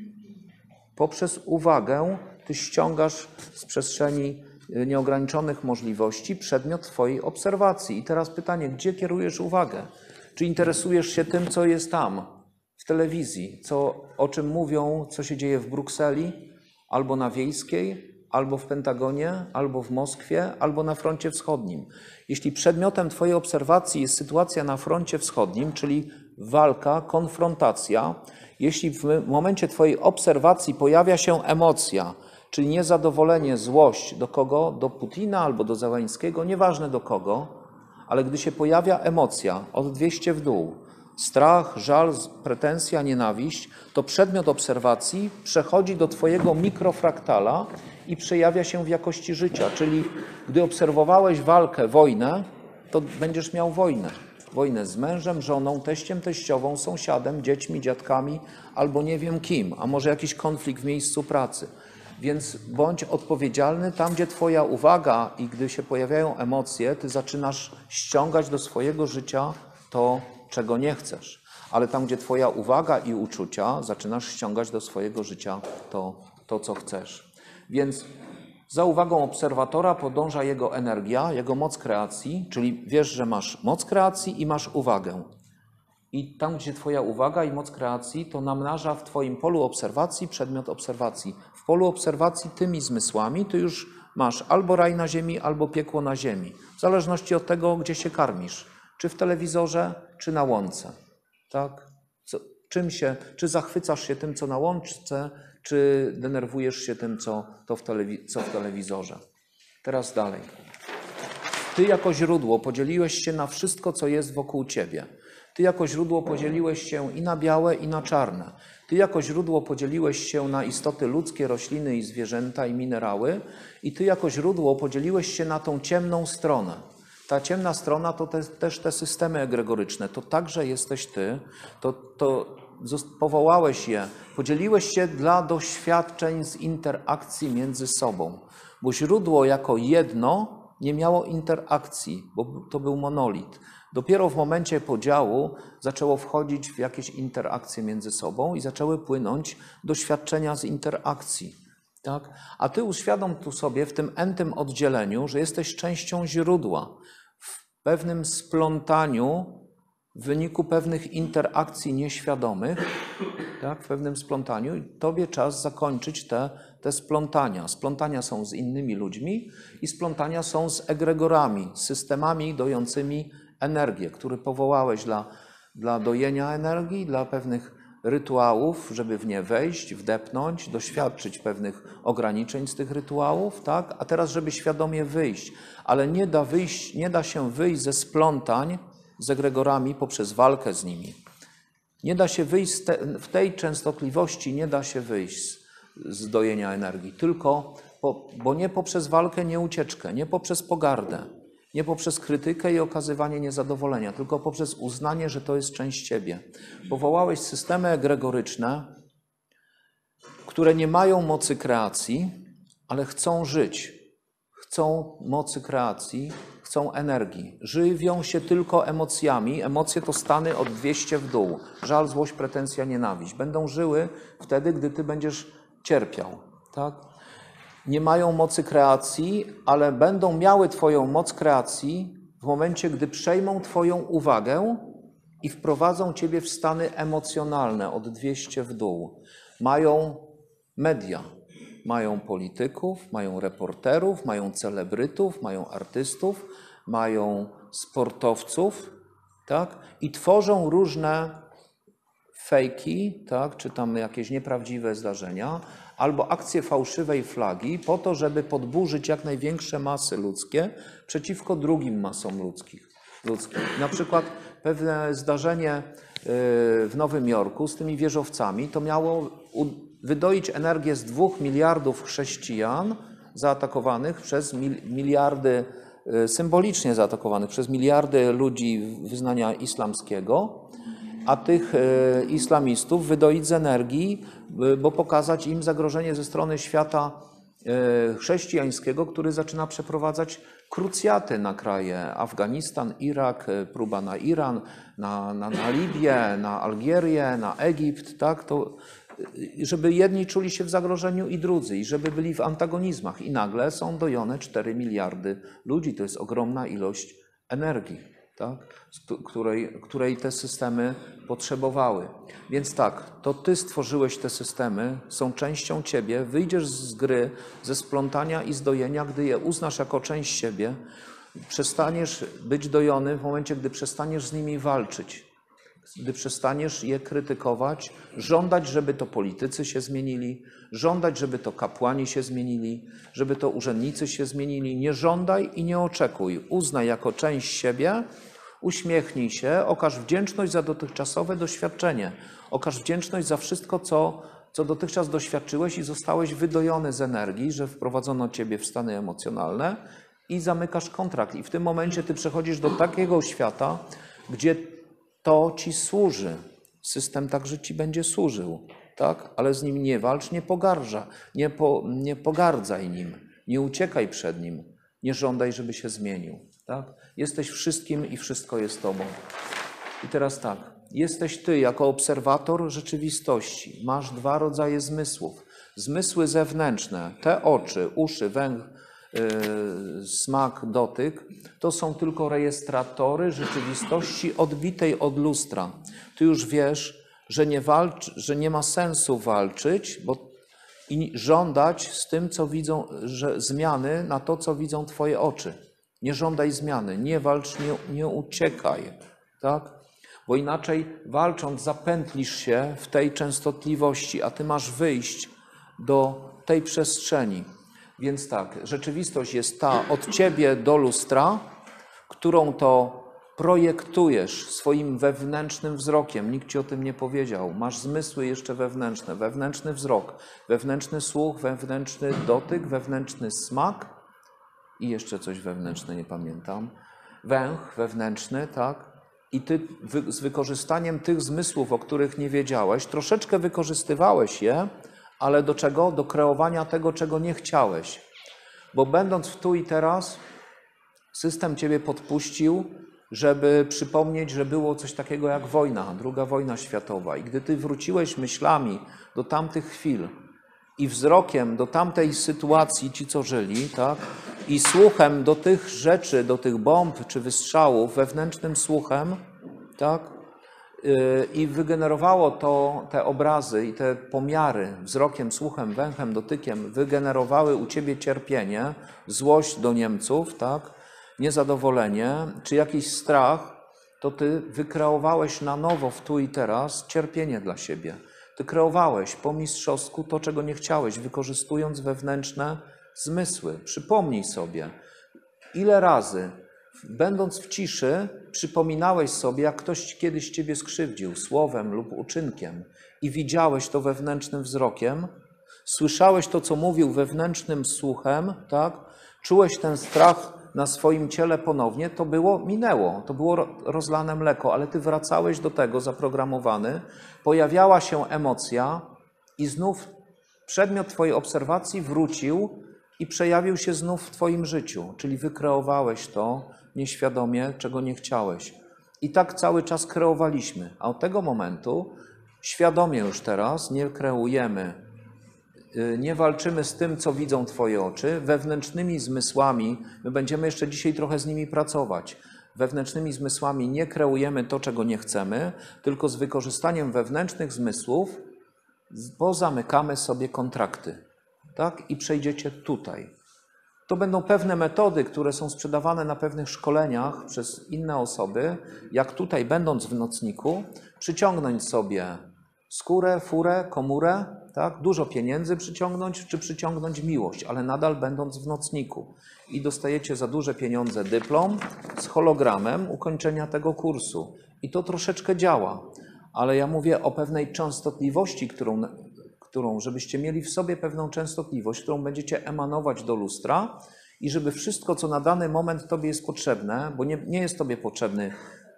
Poprzez uwagę ty ściągasz z przestrzeni nieograniczonych możliwości przedmiot twojej obserwacji. I teraz pytanie, gdzie kierujesz uwagę? Czy interesujesz się tym, co jest tam, w telewizji, o czym mówią, co się dzieje w Brukseli, albo na Wiejskiej, albo w Pentagonie, albo w Moskwie, albo na froncie wschodnim? Jeśli przedmiotem twojej obserwacji jest sytuacja na froncie wschodnim, czyli walka, konfrontacja, jeśli w momencie twojej obserwacji pojawia się emocja, czyli niezadowolenie, złość do kogo? Do Putina albo do Zełenskiego, nieważne do kogo, ale gdy się pojawia emocja od 200 w dół, strach, żal, pretensja, nienawiść, to przedmiot obserwacji przechodzi do twojego mikrofraktala i przejawia się w jakości życia. Czyli gdy obserwowałeś walkę, wojnę, to będziesz miał wojnę. Wojnę z mężem, żoną, teściem, teściową, sąsiadem, dziećmi, dziadkami albo nie wiem kim, a może jakiś konflikt w miejscu pracy. Więc bądź odpowiedzialny tam, gdzie twoja uwaga i gdy się pojawiają emocje, ty zaczynasz ściągać do swojego życia to, czego nie chcesz. Ale tam, gdzie twoja uwaga i uczucia, zaczynasz ściągać do swojego życia to co chcesz. Więc za uwagą obserwatora podąża jego energia, jego moc kreacji, czyli wiesz, że masz moc kreacji i masz uwagę. I tam, gdzie twoja uwaga i moc kreacji, to namnaża w twoim polu obserwacji przedmiot obserwacji. W polu obserwacji tymi zmysłami ty już masz albo raj na ziemi, albo piekło na ziemi. W zależności od tego, gdzie się karmisz. Czy w telewizorze, czy na łące. Tak? Czy zachwycasz się tym, co na łączce, czy denerwujesz się tym, co w telewizorze. Teraz dalej. Ty jako źródło podzieliłeś się na wszystko, co jest wokół ciebie. Ty jako źródło podzieliłeś się i na białe, i na czarne. Ty jako źródło podzieliłeś się na istoty ludzkie, rośliny i zwierzęta i minerały. I ty jako źródło podzieliłeś się na tą ciemną stronę. Ta ciemna strona to też te systemy egregoryczne. To także jesteś ty. Powołałeś je, podzieliłeś się dla doświadczeń z interakcji między sobą. Bo źródło jako jedno nie miało interakcji, bo to był monolit. Dopiero w momencie podziału zaczęło wchodzić w jakieś interakcje między sobą i zaczęły płynąć doświadczenia z interakcji. Tak? A ty uświadom tu sobie w tym n-tym oddzieleniu, że jesteś częścią źródła. W pewnym splątaniu, w wyniku pewnych interakcji nieświadomych, tak, w pewnym splątaniu, i tobie czas zakończyć te splątania. Splątania są z innymi ludźmi i splątania są z egregorami, systemami dojącymi energię, który powołałeś dla dojenia energii, dla pewnych rytuałów, żeby w nie wejść, wdepnąć, doświadczyć pewnych ograniczeń z tych rytuałów, tak? A teraz, żeby świadomie wyjść. Ale nie da się wyjść ze splątań z egregorami poprzez walkę z nimi. Nie da się wyjść w tej częstotliwości, nie da się wyjść z dojenia energii, tylko, bo nie poprzez walkę, nie ucieczkę, nie poprzez pogardę, nie poprzez krytykę i okazywanie niezadowolenia, tylko poprzez uznanie, że to jest część ciebie. Powołałeś systemy egregoryczne, które nie mają mocy kreacji, ale chcą żyć. Chcą mocy kreacji, chcą energii. Żywią się tylko emocjami. Emocje to stany od 200 w dół. Żal, złość, pretensja, nienawiść. Będą żyły wtedy, gdy ty będziesz cierpiał. Tak? Nie mają mocy kreacji, ale będą miały twoją moc kreacji w momencie, gdy przejmą twoją uwagę i wprowadzą ciebie w stany emocjonalne od 200 w dół. Mają media. Mają polityków, mają reporterów, mają celebrytów, mają artystów, mają sportowców, tak? I tworzą różne fejki, tak? Czy tam jakieś nieprawdziwe zdarzenia, albo akcje fałszywej flagi po to, żeby podburzyć jak największe masy ludzkie przeciwko drugim masom ludzkim. Na przykład pewne zdarzenie w Nowym Jorku z tymi wieżowcami to miało wydoić energię z 2 miliardów chrześcijan zaatakowanych przez miliardy, symbolicznie zaatakowanych przez miliardy ludzi wyznania islamskiego, a tych islamistów wydoić z energii, bo pokazać im zagrożenie ze strony świata chrześcijańskiego, który zaczyna przeprowadzać krucjaty na kraje Afganistan, Irak, próba na Iran, na Libię, na Algierię, na Egipt, tak? To, żeby jedni czuli się w zagrożeniu i drudzy, i żeby byli w antagonizmach. I nagle są dojone 4 miliardy ludzi. To jest ogromna ilość energii, tak? Której te systemy potrzebowały. Więc tak, to ty stworzyłeś te systemy, są częścią ciebie, wyjdziesz z gry, ze splątania i zdojenia, gdy je uznasz jako część siebie, przestaniesz być dojony w momencie, gdy przestaniesz z nimi walczyć, gdy przestaniesz je krytykować, żądać, żeby to politycy się zmienili, żądać, żeby to kapłani się zmienili, żeby to urzędnicy się zmienili. Nie żądaj i nie oczekuj. Uznaj jako część siebie, uśmiechnij się, okaż wdzięczność za dotychczasowe doświadczenie. Okaż wdzięczność za wszystko, co dotychczas doświadczyłeś i zostałeś wydojony z energii, że wprowadzono ciebie w stany emocjonalne i zamykasz kontrakt. I w tym momencie ty przechodzisz do takiego świata, gdzie to ci służy. System także ci będzie służył, tak? Ale z nim nie walcz, nie pogardzaj nim, nie uciekaj przed nim, nie żądaj, żeby się zmienił, tak? Jesteś wszystkim i wszystko jest tobą. I teraz tak, jesteś ty jako obserwator rzeczywistości. Masz 2 rodzaje zmysłów. Zmysły zewnętrzne, te oczy, uszy, węch, smak, dotyk, to są tylko rejestratory rzeczywistości odbitej od lustra. Ty już wiesz, że nie ma sensu walczyć i żądać z tym, co widzą, że zmiany na to, co widzą twoje oczy. Nie żądaj zmiany, nie walcz, nie uciekaj, tak? Bo inaczej walcząc zapętlisz się w tej częstotliwości, a ty masz wyjść do tej przestrzeni. Więc tak, rzeczywistość jest ta od ciebie do lustra, którą to projektujesz swoim wewnętrznym wzrokiem. Nikt ci o tym nie powiedział. Masz zmysły jeszcze wewnętrzne, wewnętrzny wzrok, wewnętrzny słuch, wewnętrzny dotyk, wewnętrzny smak i jeszcze coś wewnętrzne, nie pamiętam. Węch wewnętrzny, tak? I ty z wykorzystaniem tych zmysłów, o których nie wiedziałeś, troszeczkę wykorzystywałeś je, ale do czego? Do kreowania tego, czego nie chciałeś. Bo będąc w tu i teraz, system ciebie podpuścił, żeby przypomnieć, że było coś takiego jak wojna, II wojna światowa. I gdy ty wróciłeś myślami do tamtych chwil i wzrokiem do tamtej sytuacji, ci co żyli, tak? I słuchem do tych rzeczy, do tych bomb czy wystrzałów, wewnętrznym słuchem, tak? I wygenerowało to, te obrazy i te pomiary wzrokiem, słuchem, węchem, dotykiem, wygenerowały u ciebie cierpienie, złość do Niemców, tak? Niezadowolenie, czy jakiś strach, to ty wykreowałeś na nowo w tu i teraz cierpienie dla siebie. Ty kreowałeś po mistrzowsku to, czego nie chciałeś, wykorzystując wewnętrzne zmysły. Przypomnij sobie, ile razy, będąc w ciszy, przypominałeś sobie, jak ktoś kiedyś ciebie skrzywdził słowem lub uczynkiem i widziałeś to wewnętrznym wzrokiem, słyszałeś to, co mówił wewnętrznym słuchem, tak? Czułeś ten strach na swoim ciele ponownie, to minęło, to było rozlane mleko, ale ty wracałeś do tego zaprogramowany, pojawiała się emocja i znów przedmiot twojej obserwacji wrócił i przejawił się znów w twoim życiu, czyli wykreowałeś to nieświadomie, czego nie chciałeś. I tak cały czas kreowaliśmy, a od tego momentu świadomie już teraz nie kreujemy, nie walczymy z tym, co widzą twoje oczy, wewnętrznymi zmysłami, my będziemy jeszcze dzisiaj trochę z nimi pracować, wewnętrznymi zmysłami nie kreujemy to, czego nie chcemy, tylko z wykorzystaniem wewnętrznych zmysłów pozamykamy sobie kontrakty, tak? I przejdziecie tutaj. To będą pewne metody, które są sprzedawane na pewnych szkoleniach przez inne osoby, jak tutaj, będąc w nocniku, przyciągnąć sobie skórę, furę, komórę, tak? Dużo pieniędzy przyciągnąć, czy przyciągnąć miłość, ale nadal będąc w nocniku. I dostajecie za duże pieniądze dyplom z hologramem ukończenia tego kursu. I to troszeczkę działa, ale ja mówię o pewnej częstotliwości, żebyście mieli w sobie pewną częstotliwość, którą będziecie emanować do lustra i żeby wszystko, co na dany moment tobie jest potrzebne, bo nie jest tobie potrzebny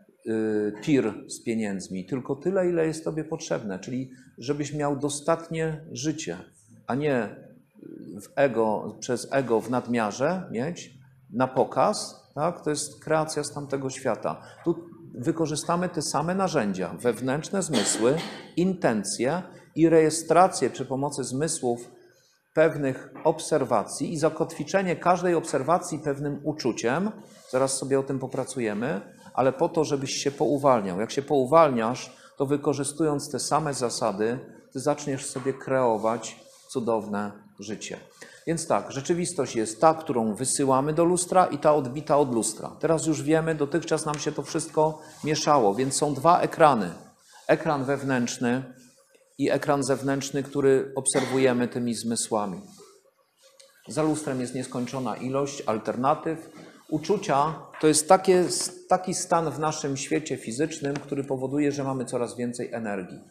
tir z pieniędzmi, tylko tyle, ile jest tobie potrzebne, czyli żebyś miał dostatnie życie, a nie przez ego w nadmiarze mieć na pokaz, tak? To jest kreacja z tamtego świata. Tu wykorzystamy te same narzędzia, wewnętrzne zmysły, intencje i rejestrację przy pomocy zmysłów pewnych obserwacji i zakotwiczenie każdej obserwacji pewnym uczuciem, zaraz sobie o tym popracujemy, ale po to, żebyś się pouwalniał. Jak się pouwalniasz, to wykorzystując te same zasady, ty zaczniesz sobie kreować cudowne życie. Więc tak, rzeczywistość jest ta, którą wysyłamy do lustra i ta odbita od lustra. Teraz już wiemy, dotychczas nam się to wszystko mieszało, więc są dwa ekrany. Ekran wewnętrzny i ekran zewnętrzny, który obserwujemy tymi zmysłami. Za lustrem jest nieskończona ilość alternatyw. Uczucia to jest taki stan w naszym świecie fizycznym, który powoduje, że mamy coraz więcej energii.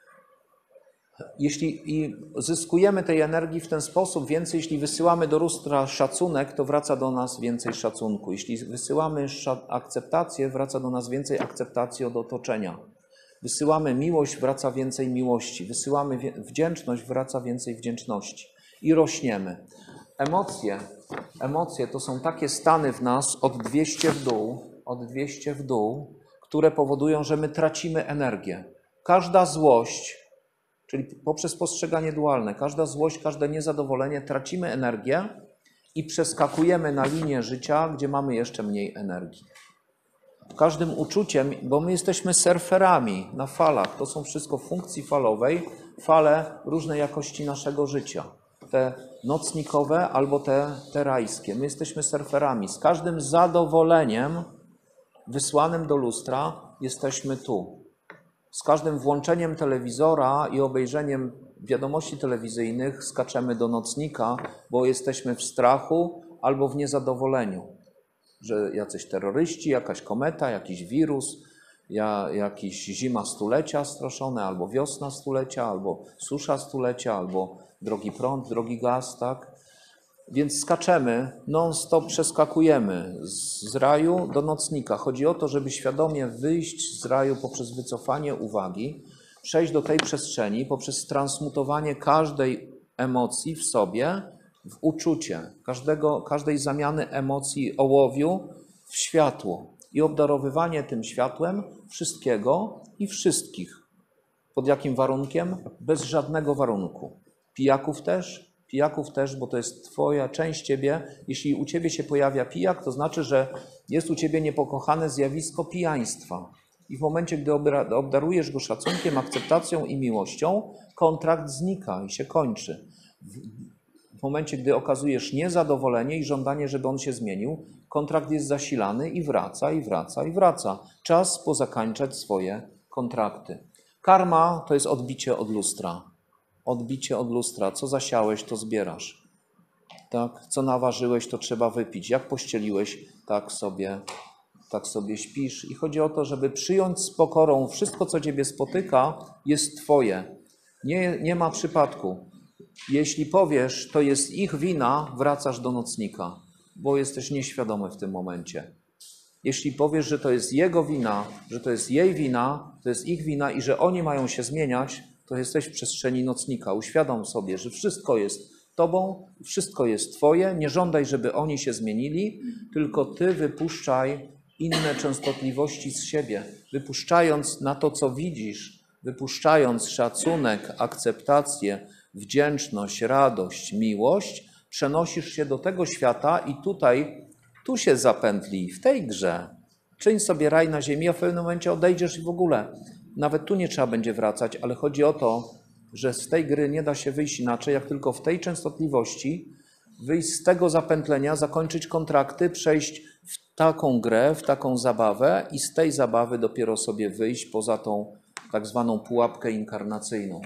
Jeśli zyskujemy tej energii w ten sposób więcej, jeśli wysyłamy do lustra szacunek, to wraca do nas więcej szacunku. Jeśli wysyłamy akceptację, wraca do nas więcej akceptacji od otoczenia. Wysyłamy miłość, wraca więcej miłości. Wysyłamy wdzięczność, wraca więcej wdzięczności. I rośniemy. Emocje to są takie stany w nas od 200 w dół, które powodują, że my tracimy energię. Każda złość, czyli poprzez postrzeganie dualne, każda złość, każde niezadowolenie, tracimy energię i przeskakujemy na linię życia, gdzie mamy jeszcze mniej energii. Każdym uczuciem, bo my jesteśmy surferami na falach, to są wszystko funkcji falowej, fale różnej jakości naszego życia. Te nocnikowe albo te rajskie. My jesteśmy surferami. Z każdym zadowoleniem wysłanym do lustra jesteśmy tu. Z każdym włączeniem telewizora i obejrzeniem wiadomości telewizyjnych skaczemy do nocnika, bo jesteśmy w strachu albo w niezadowoleniu. Że jacyś terroryści, jakaś kometa, jakiś wirus, jakiś zima stulecia straszone, albo wiosna stulecia, albo susza stulecia, albo drogi prąd, drogi gaz, tak? Więc skaczemy, non-stop przeskakujemy z raju do nocnika. Chodzi o to, żeby świadomie wyjść z raju poprzez wycofanie uwagi, przejść do tej przestrzeni poprzez transmutowanie każdej emocji w sobie w uczucie, każdej zamiany emocji ołowiu w światło i obdarowywanie tym światłem wszystkiego i wszystkich. Pod jakim warunkiem? Bez żadnego warunku. Pijaków też, bo to jest twoja część ciebie. Jeśli u ciebie się pojawia pijak, to znaczy, że jest u ciebie niepokochane zjawisko pijaństwa. I w momencie, gdy obdarujesz go szacunkiem, akceptacją i miłością, kontrakt znika i się kończy. W momencie, gdy okazujesz niezadowolenie i żądanie, żeby on się zmienił, kontrakt jest zasilany i wraca, i wraca, i wraca. Czas pozakańczać swoje kontrakty. Karma to jest odbicie od lustra. Odbicie od lustra. Co zasiałeś, to zbierasz. Tak? Co naważyłeś, to trzeba wypić. Jak pościeliłeś, tak sobie śpisz. I chodzi o to, żeby przyjąć z pokorą wszystko, co ciebie spotyka, jest twoje. Nie ma przypadku. Jeśli powiesz, to jest ich wina, wracasz do nocnika, bo jesteś nieświadomy w tym momencie. Jeśli powiesz, że to jest jego wina, że to jest jej wina, to jest ich wina i że oni mają się zmieniać, to jesteś w przestrzeni nocnika. Uświadom sobie, że wszystko jest tobą, wszystko jest twoje. Nie żądaj, żeby oni się zmienili, tylko ty wypuszczaj inne częstotliwości z siebie. Wypuszczając na to, co widzisz, wypuszczając szacunek, akceptację, wdzięczność, radość, miłość, przenosisz się do tego świata i tu się zapętli, w tej grze. Czyń sobie raj na ziemi, a w pewnym momencie odejdziesz i w ogóle. Nawet tu nie trzeba będzie wracać, ale chodzi o to, że z tej gry nie da się wyjść inaczej, jak tylko w tej częstotliwości wyjść z tego zapętlenia, zakończyć kontrakty, przejść w taką grę, w taką zabawę i z tej zabawy dopiero sobie wyjść poza tą tak zwaną pułapkę inkarnacyjną.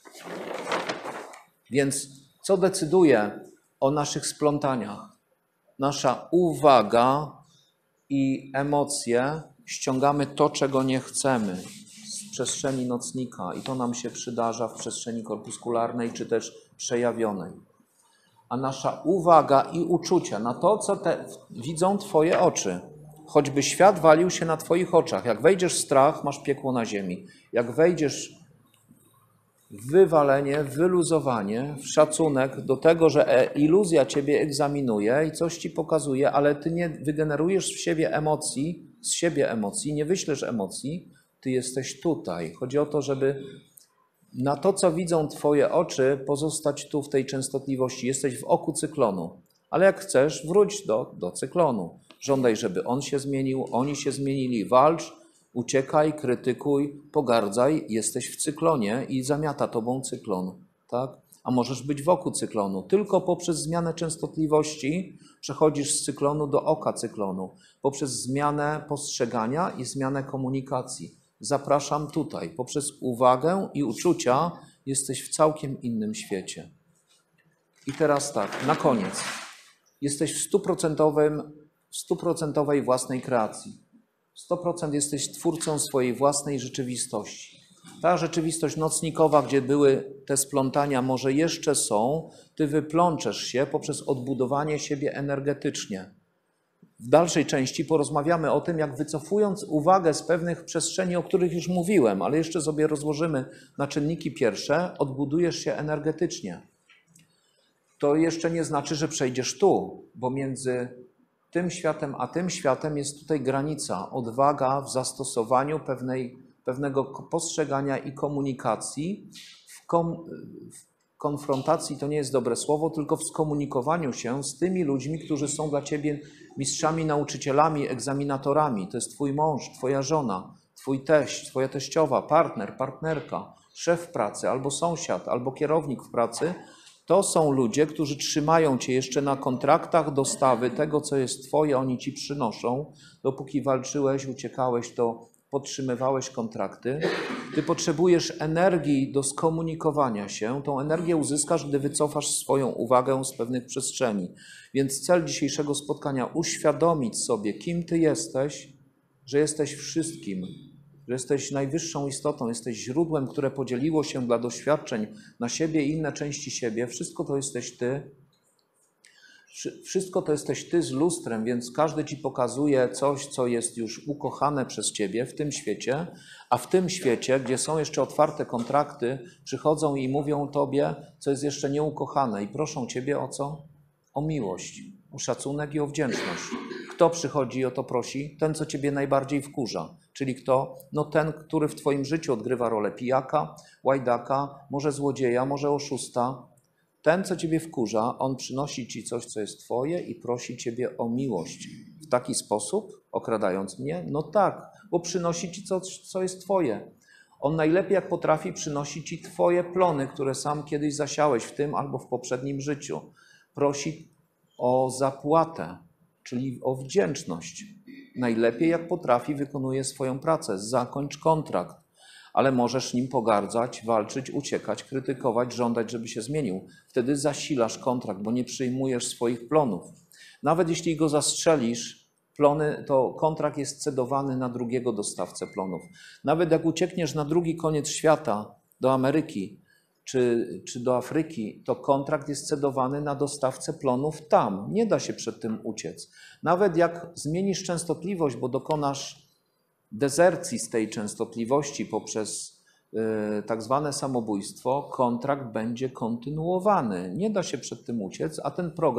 Więc co decyduje o naszych splątaniach? Nasza uwaga i emocje. Ściągamy to, czego nie chcemy z przestrzeni nocnika i to nam się przydarza w przestrzeni korpuskularnej czy też przejawionej. A nasza uwaga i uczucia na to, co widzą twoje oczy. Choćby świat walił się na twoich oczach. Jak wejdziesz w strach, masz piekło na ziemi. Jak wejdziesz wywalenie, wyluzowanie, szacunek do tego, że iluzja ciebie egzaminuje i coś ci pokazuje, ale ty nie wygenerujesz z siebie emocji, nie wyślesz emocji, ty jesteś tutaj. Chodzi o to, żeby na to, co widzą twoje oczy, pozostać tu w tej częstotliwości. Jesteś w oku cyklonu, ale jak chcesz, wróć do cyklonu. Żądaj, żeby on się zmienił, oni się zmienili, walcz, uciekaj, krytykuj, pogardzaj, jesteś w cyklonie i zamiata tobą cyklon, tak? A możesz być wokół cyklonu. Tylko poprzez zmianę częstotliwości przechodzisz z cyklonu do oka cyklonu. Poprzez zmianę postrzegania i zmianę komunikacji. Zapraszam tutaj. Poprzez uwagę i uczucia jesteś w całkiem innym świecie. I teraz tak, na koniec. Jesteś w 100% własnej kreacji. 100% jesteś twórcą swojej własnej rzeczywistości. Ta rzeczywistość nocnikowa, gdzie były te splątania, może jeszcze są, ty wyplączesz się poprzez odbudowanie siebie energetycznie. W dalszej części porozmawiamy o tym, jak wycofując uwagę z pewnych przestrzeni, o których już mówiłem, ale jeszcze sobie rozłożymy na czynniki pierwsze, odbudujesz się energetycznie. To jeszcze nie znaczy, że przejdziesz tu, bo między tym światem a tym światem jest tutaj granica, odwaga w zastosowaniu pewnego postrzegania i komunikacji. W konfrontacji to nie jest dobre słowo, tylko w skomunikowaniu się z tymi ludźmi, którzy są dla ciebie mistrzami, nauczycielami, egzaminatorami. To jest twój mąż, twoja żona, twój teść, twoja teściowa, partner, partnerka, szef pracy, albo sąsiad, albo kierownik w pracy. To są ludzie, którzy trzymają cię jeszcze na kontraktach dostawy tego, co jest twoje, oni ci przynoszą. Dopóki walczyłeś, uciekałeś, to podtrzymywałeś kontrakty. Ty potrzebujesz energii do skomunikowania się. Tą energię uzyskasz, gdy wycofasz swoją uwagę z pewnych przestrzeni. Więc cel dzisiejszego spotkania uświadomić sobie, kim ty jesteś, że jesteś wszystkim, że jesteś najwyższą istotą, jesteś źródłem, które podzieliło się dla doświadczeń na siebie i inne części siebie. Wszystko to jesteś ty. Wszystko to jesteś ty z lustrem, więc każdy ci pokazuje coś, co jest już ukochane przez ciebie w tym świecie, a w tym świecie, gdzie są jeszcze otwarte kontrakty, przychodzą i mówią tobie, co jest jeszcze nieukochane i proszą ciebie o co? O miłość, o szacunek i o wdzięczność. Kto przychodzi i o to prosi? Ten, co ciebie najbardziej wkurza. Czyli kto? No ten, który w twoim życiu odgrywa rolę pijaka, łajdaka, może złodzieja, może oszusta. Ten, co ciebie wkurza, on przynosi ci coś, co jest twoje i prosi ciebie o miłość. W taki sposób, okradając mnie? No tak, bo przynosi ci coś, co jest twoje. On najlepiej jak potrafi przynosi ci twoje plony, które sam kiedyś zasiałeś w tym albo w poprzednim życiu. Prosi o zapłatę, czyli o wdzięczność. Najlepiej jak potrafi wykonuje swoją pracę. Zakończ kontrakt. Ale możesz nim pogardzać, walczyć, uciekać, krytykować, żądać, żeby się zmienił. Wtedy zasilasz kontrakt, bo nie przyjmujesz swoich plonów. Nawet jeśli go zastrzelisz, plony, to kontrakt jest cedowany na drugiego dostawcę plonów. Nawet jak uciekniesz na drugi koniec świata, do Ameryki czy do Afryki, to kontrakt jest cedowany na dostawcę plonów tam. Nie da się przed tym uciec. Nawet jak zmienisz częstotliwość, bo dokonasz dezercji z tej częstotliwości poprzez tak zwane samobójstwo, kontrakt będzie kontynuowany. Nie da się przed tym uciec, a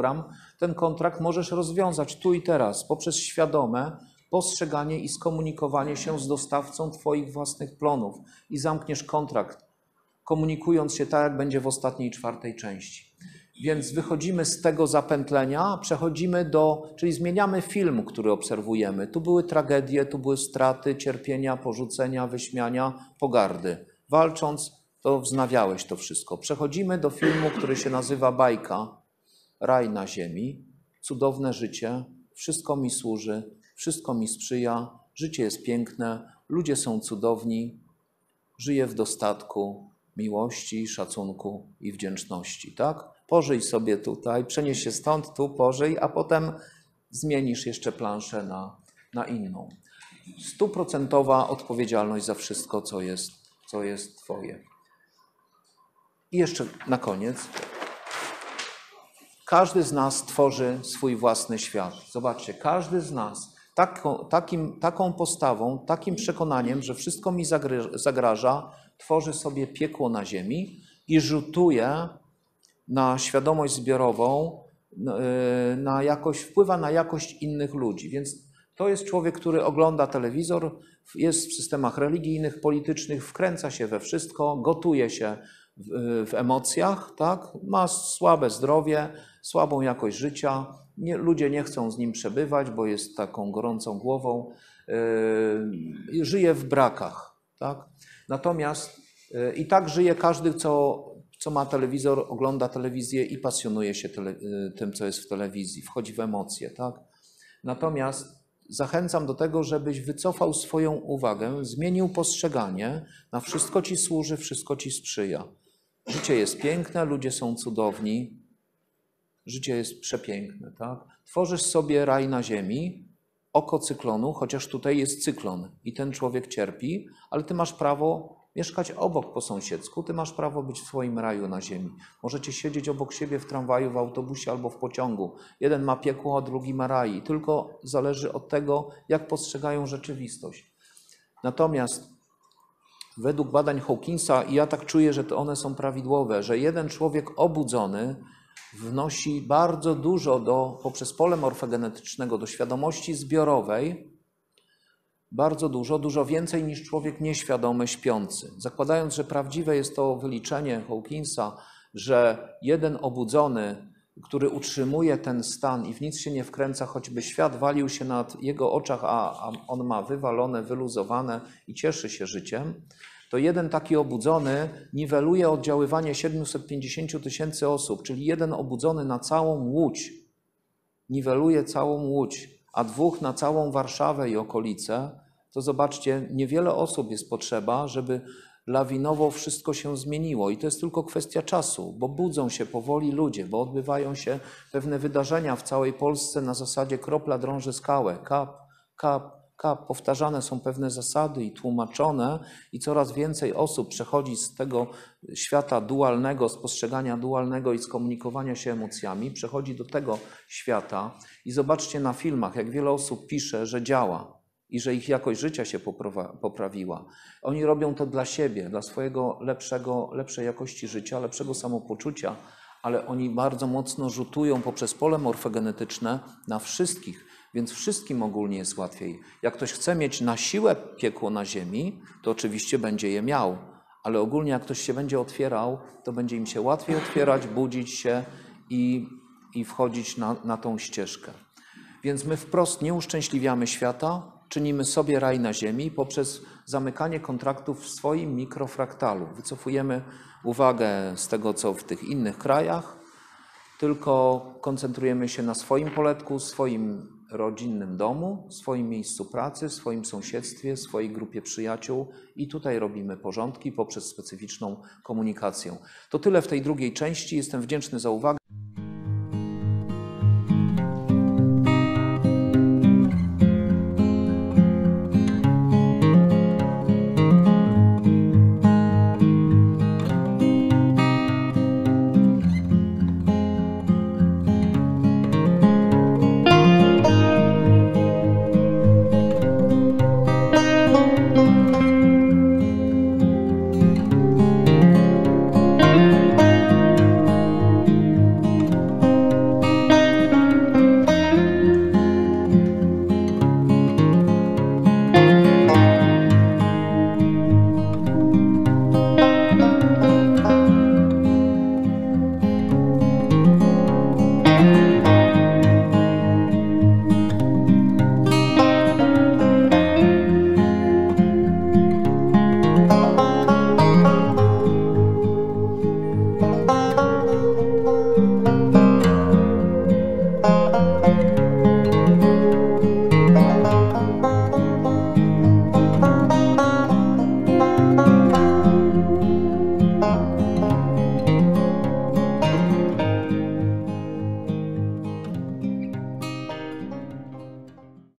ten kontrakt możesz rozwiązać tu i teraz poprzez świadome postrzeganie i skomunikowanie się z dostawcą twoich własnych plonów i zamkniesz kontrakt, komunikując się tak, jak będzie w ostatniej 4. części. Więc wychodzimy z tego zapętlenia, przechodzimy czyli zmieniamy film, który obserwujemy. Tu były tragedie, tu były straty, cierpienia, porzucenia, wyśmiania, pogardy. Walcząc, to wznawiałeś to wszystko. Przechodzimy do filmu, który się nazywa Bajka, Raj na ziemi, cudowne życie, wszystko mi służy, wszystko mi sprzyja, życie jest piękne, ludzie są cudowni, żyję w dostatku miłości, szacunku i wdzięczności, tak? Pożyj sobie tutaj, przenieś się stąd, tu pożyj, a potem zmienisz jeszcze planszę na inną. 100% odpowiedzialność za wszystko, co jest twoje. I jeszcze na koniec. Każdy z nas tworzy swój własny świat. Zobaczcie, każdy z nas taką postawą, takim przekonaniem, że wszystko mi zagraża, tworzy sobie piekło na ziemi i rzutuje na świadomość zbiorową, wpływa na jakość innych ludzi. Więc to jest człowiek, który ogląda telewizor, jest w systemach religijnych, politycznych, wkręca się we wszystko, gotuje się w emocjach, tak? Ma słabe zdrowie, słabą jakość życia, ludzie nie chcą z nim przebywać, bo jest taką gorącą głową, żyje w brakach. Tak? Natomiast i tak żyje każdy, co ma telewizor, ogląda telewizję i pasjonuje się tym, co jest w telewizji, wchodzi w emocje. Tak? Natomiast zachęcam do tego, żebyś wycofał swoją uwagę, zmienił postrzeganie, na wszystko ci służy, wszystko ci sprzyja. Życie jest piękne, ludzie są cudowni, życie jest przepiękne. Tak? Tworzysz sobie raj na ziemi, oko cyklonu, chociaż tutaj jest cyklon i ten człowiek cierpi, ale ty masz prawo mieszkać obok po sąsiedzku, ty masz prawo być w swoim raju na ziemi. Możecie siedzieć obok siebie w tramwaju, w autobusie albo w pociągu. Jeden ma piekło, a drugi ma raj. Tylko zależy od tego, jak postrzegają rzeczywistość. Natomiast według badań Hawkinsa, i ja tak czuję, że to one są prawidłowe, że jeden człowiek obudzony wnosi bardzo dużo poprzez pole morfogenetycznego do świadomości zbiorowej, bardzo dużo więcej niż człowiek nieświadomy, śpiący. Zakładając, że prawdziwe jest to wyliczenie Hawkinsa, że jeden obudzony, który utrzymuje ten stan i w nic się nie wkręca, choćby świat walił się nad jego oczach, a on ma wywalone, wyluzowane i cieszy się życiem, to jeden taki obudzony niweluje oddziaływanie 750 000 osób, czyli jeden obudzony na całą Łódź, niweluje całą Łódź, a dwóch na całą Warszawę i okolice, to zobaczcie, niewiele osób jest potrzeba, żeby lawinowo wszystko się zmieniło. I to jest tylko kwestia czasu, bo budzą się powoli ludzie, bo odbywają się pewne wydarzenia w całej Polsce na zasadzie kropla drąży skałę, kap, kap, kap. Powtarzane są pewne zasady i tłumaczone i coraz więcej osób przechodzi z tego świata dualnego, z postrzegania dualnego i z komunikowania się emocjami, przechodzi do tego świata i zobaczcie na filmach, jak wiele osób pisze, że działa i że ich jakość życia się poprawiła. Oni robią to dla siebie, dla swojego lepszej jakości życia, lepszego samopoczucia, ale oni bardzo mocno rzutują poprzez pole morfogenetyczne na wszystkich, więc wszystkim ogólnie jest łatwiej. Jak ktoś chce mieć na siłę piekło na ziemi, to oczywiście będzie je miał, ale ogólnie jak ktoś się będzie otwierał, to będzie im się łatwiej otwierać, budzić się i wchodzić na tą ścieżkę. Więc my wprost nie uszczęśliwiamy świata, czynimy sobie raj na ziemi poprzez zamykanie kontraktów w swoim mikrofraktalu. Wycofujemy uwagę z tego, co w tych innych krajach, tylko koncentrujemy się na swoim poletku, swoim rodzinnym domu, swoim miejscu pracy, swoim sąsiedztwie, swojej grupie przyjaciół i tutaj robimy porządki poprzez specyficzną komunikację. To tyle w tej drugiej części. Jestem wdzięczny za uwagę.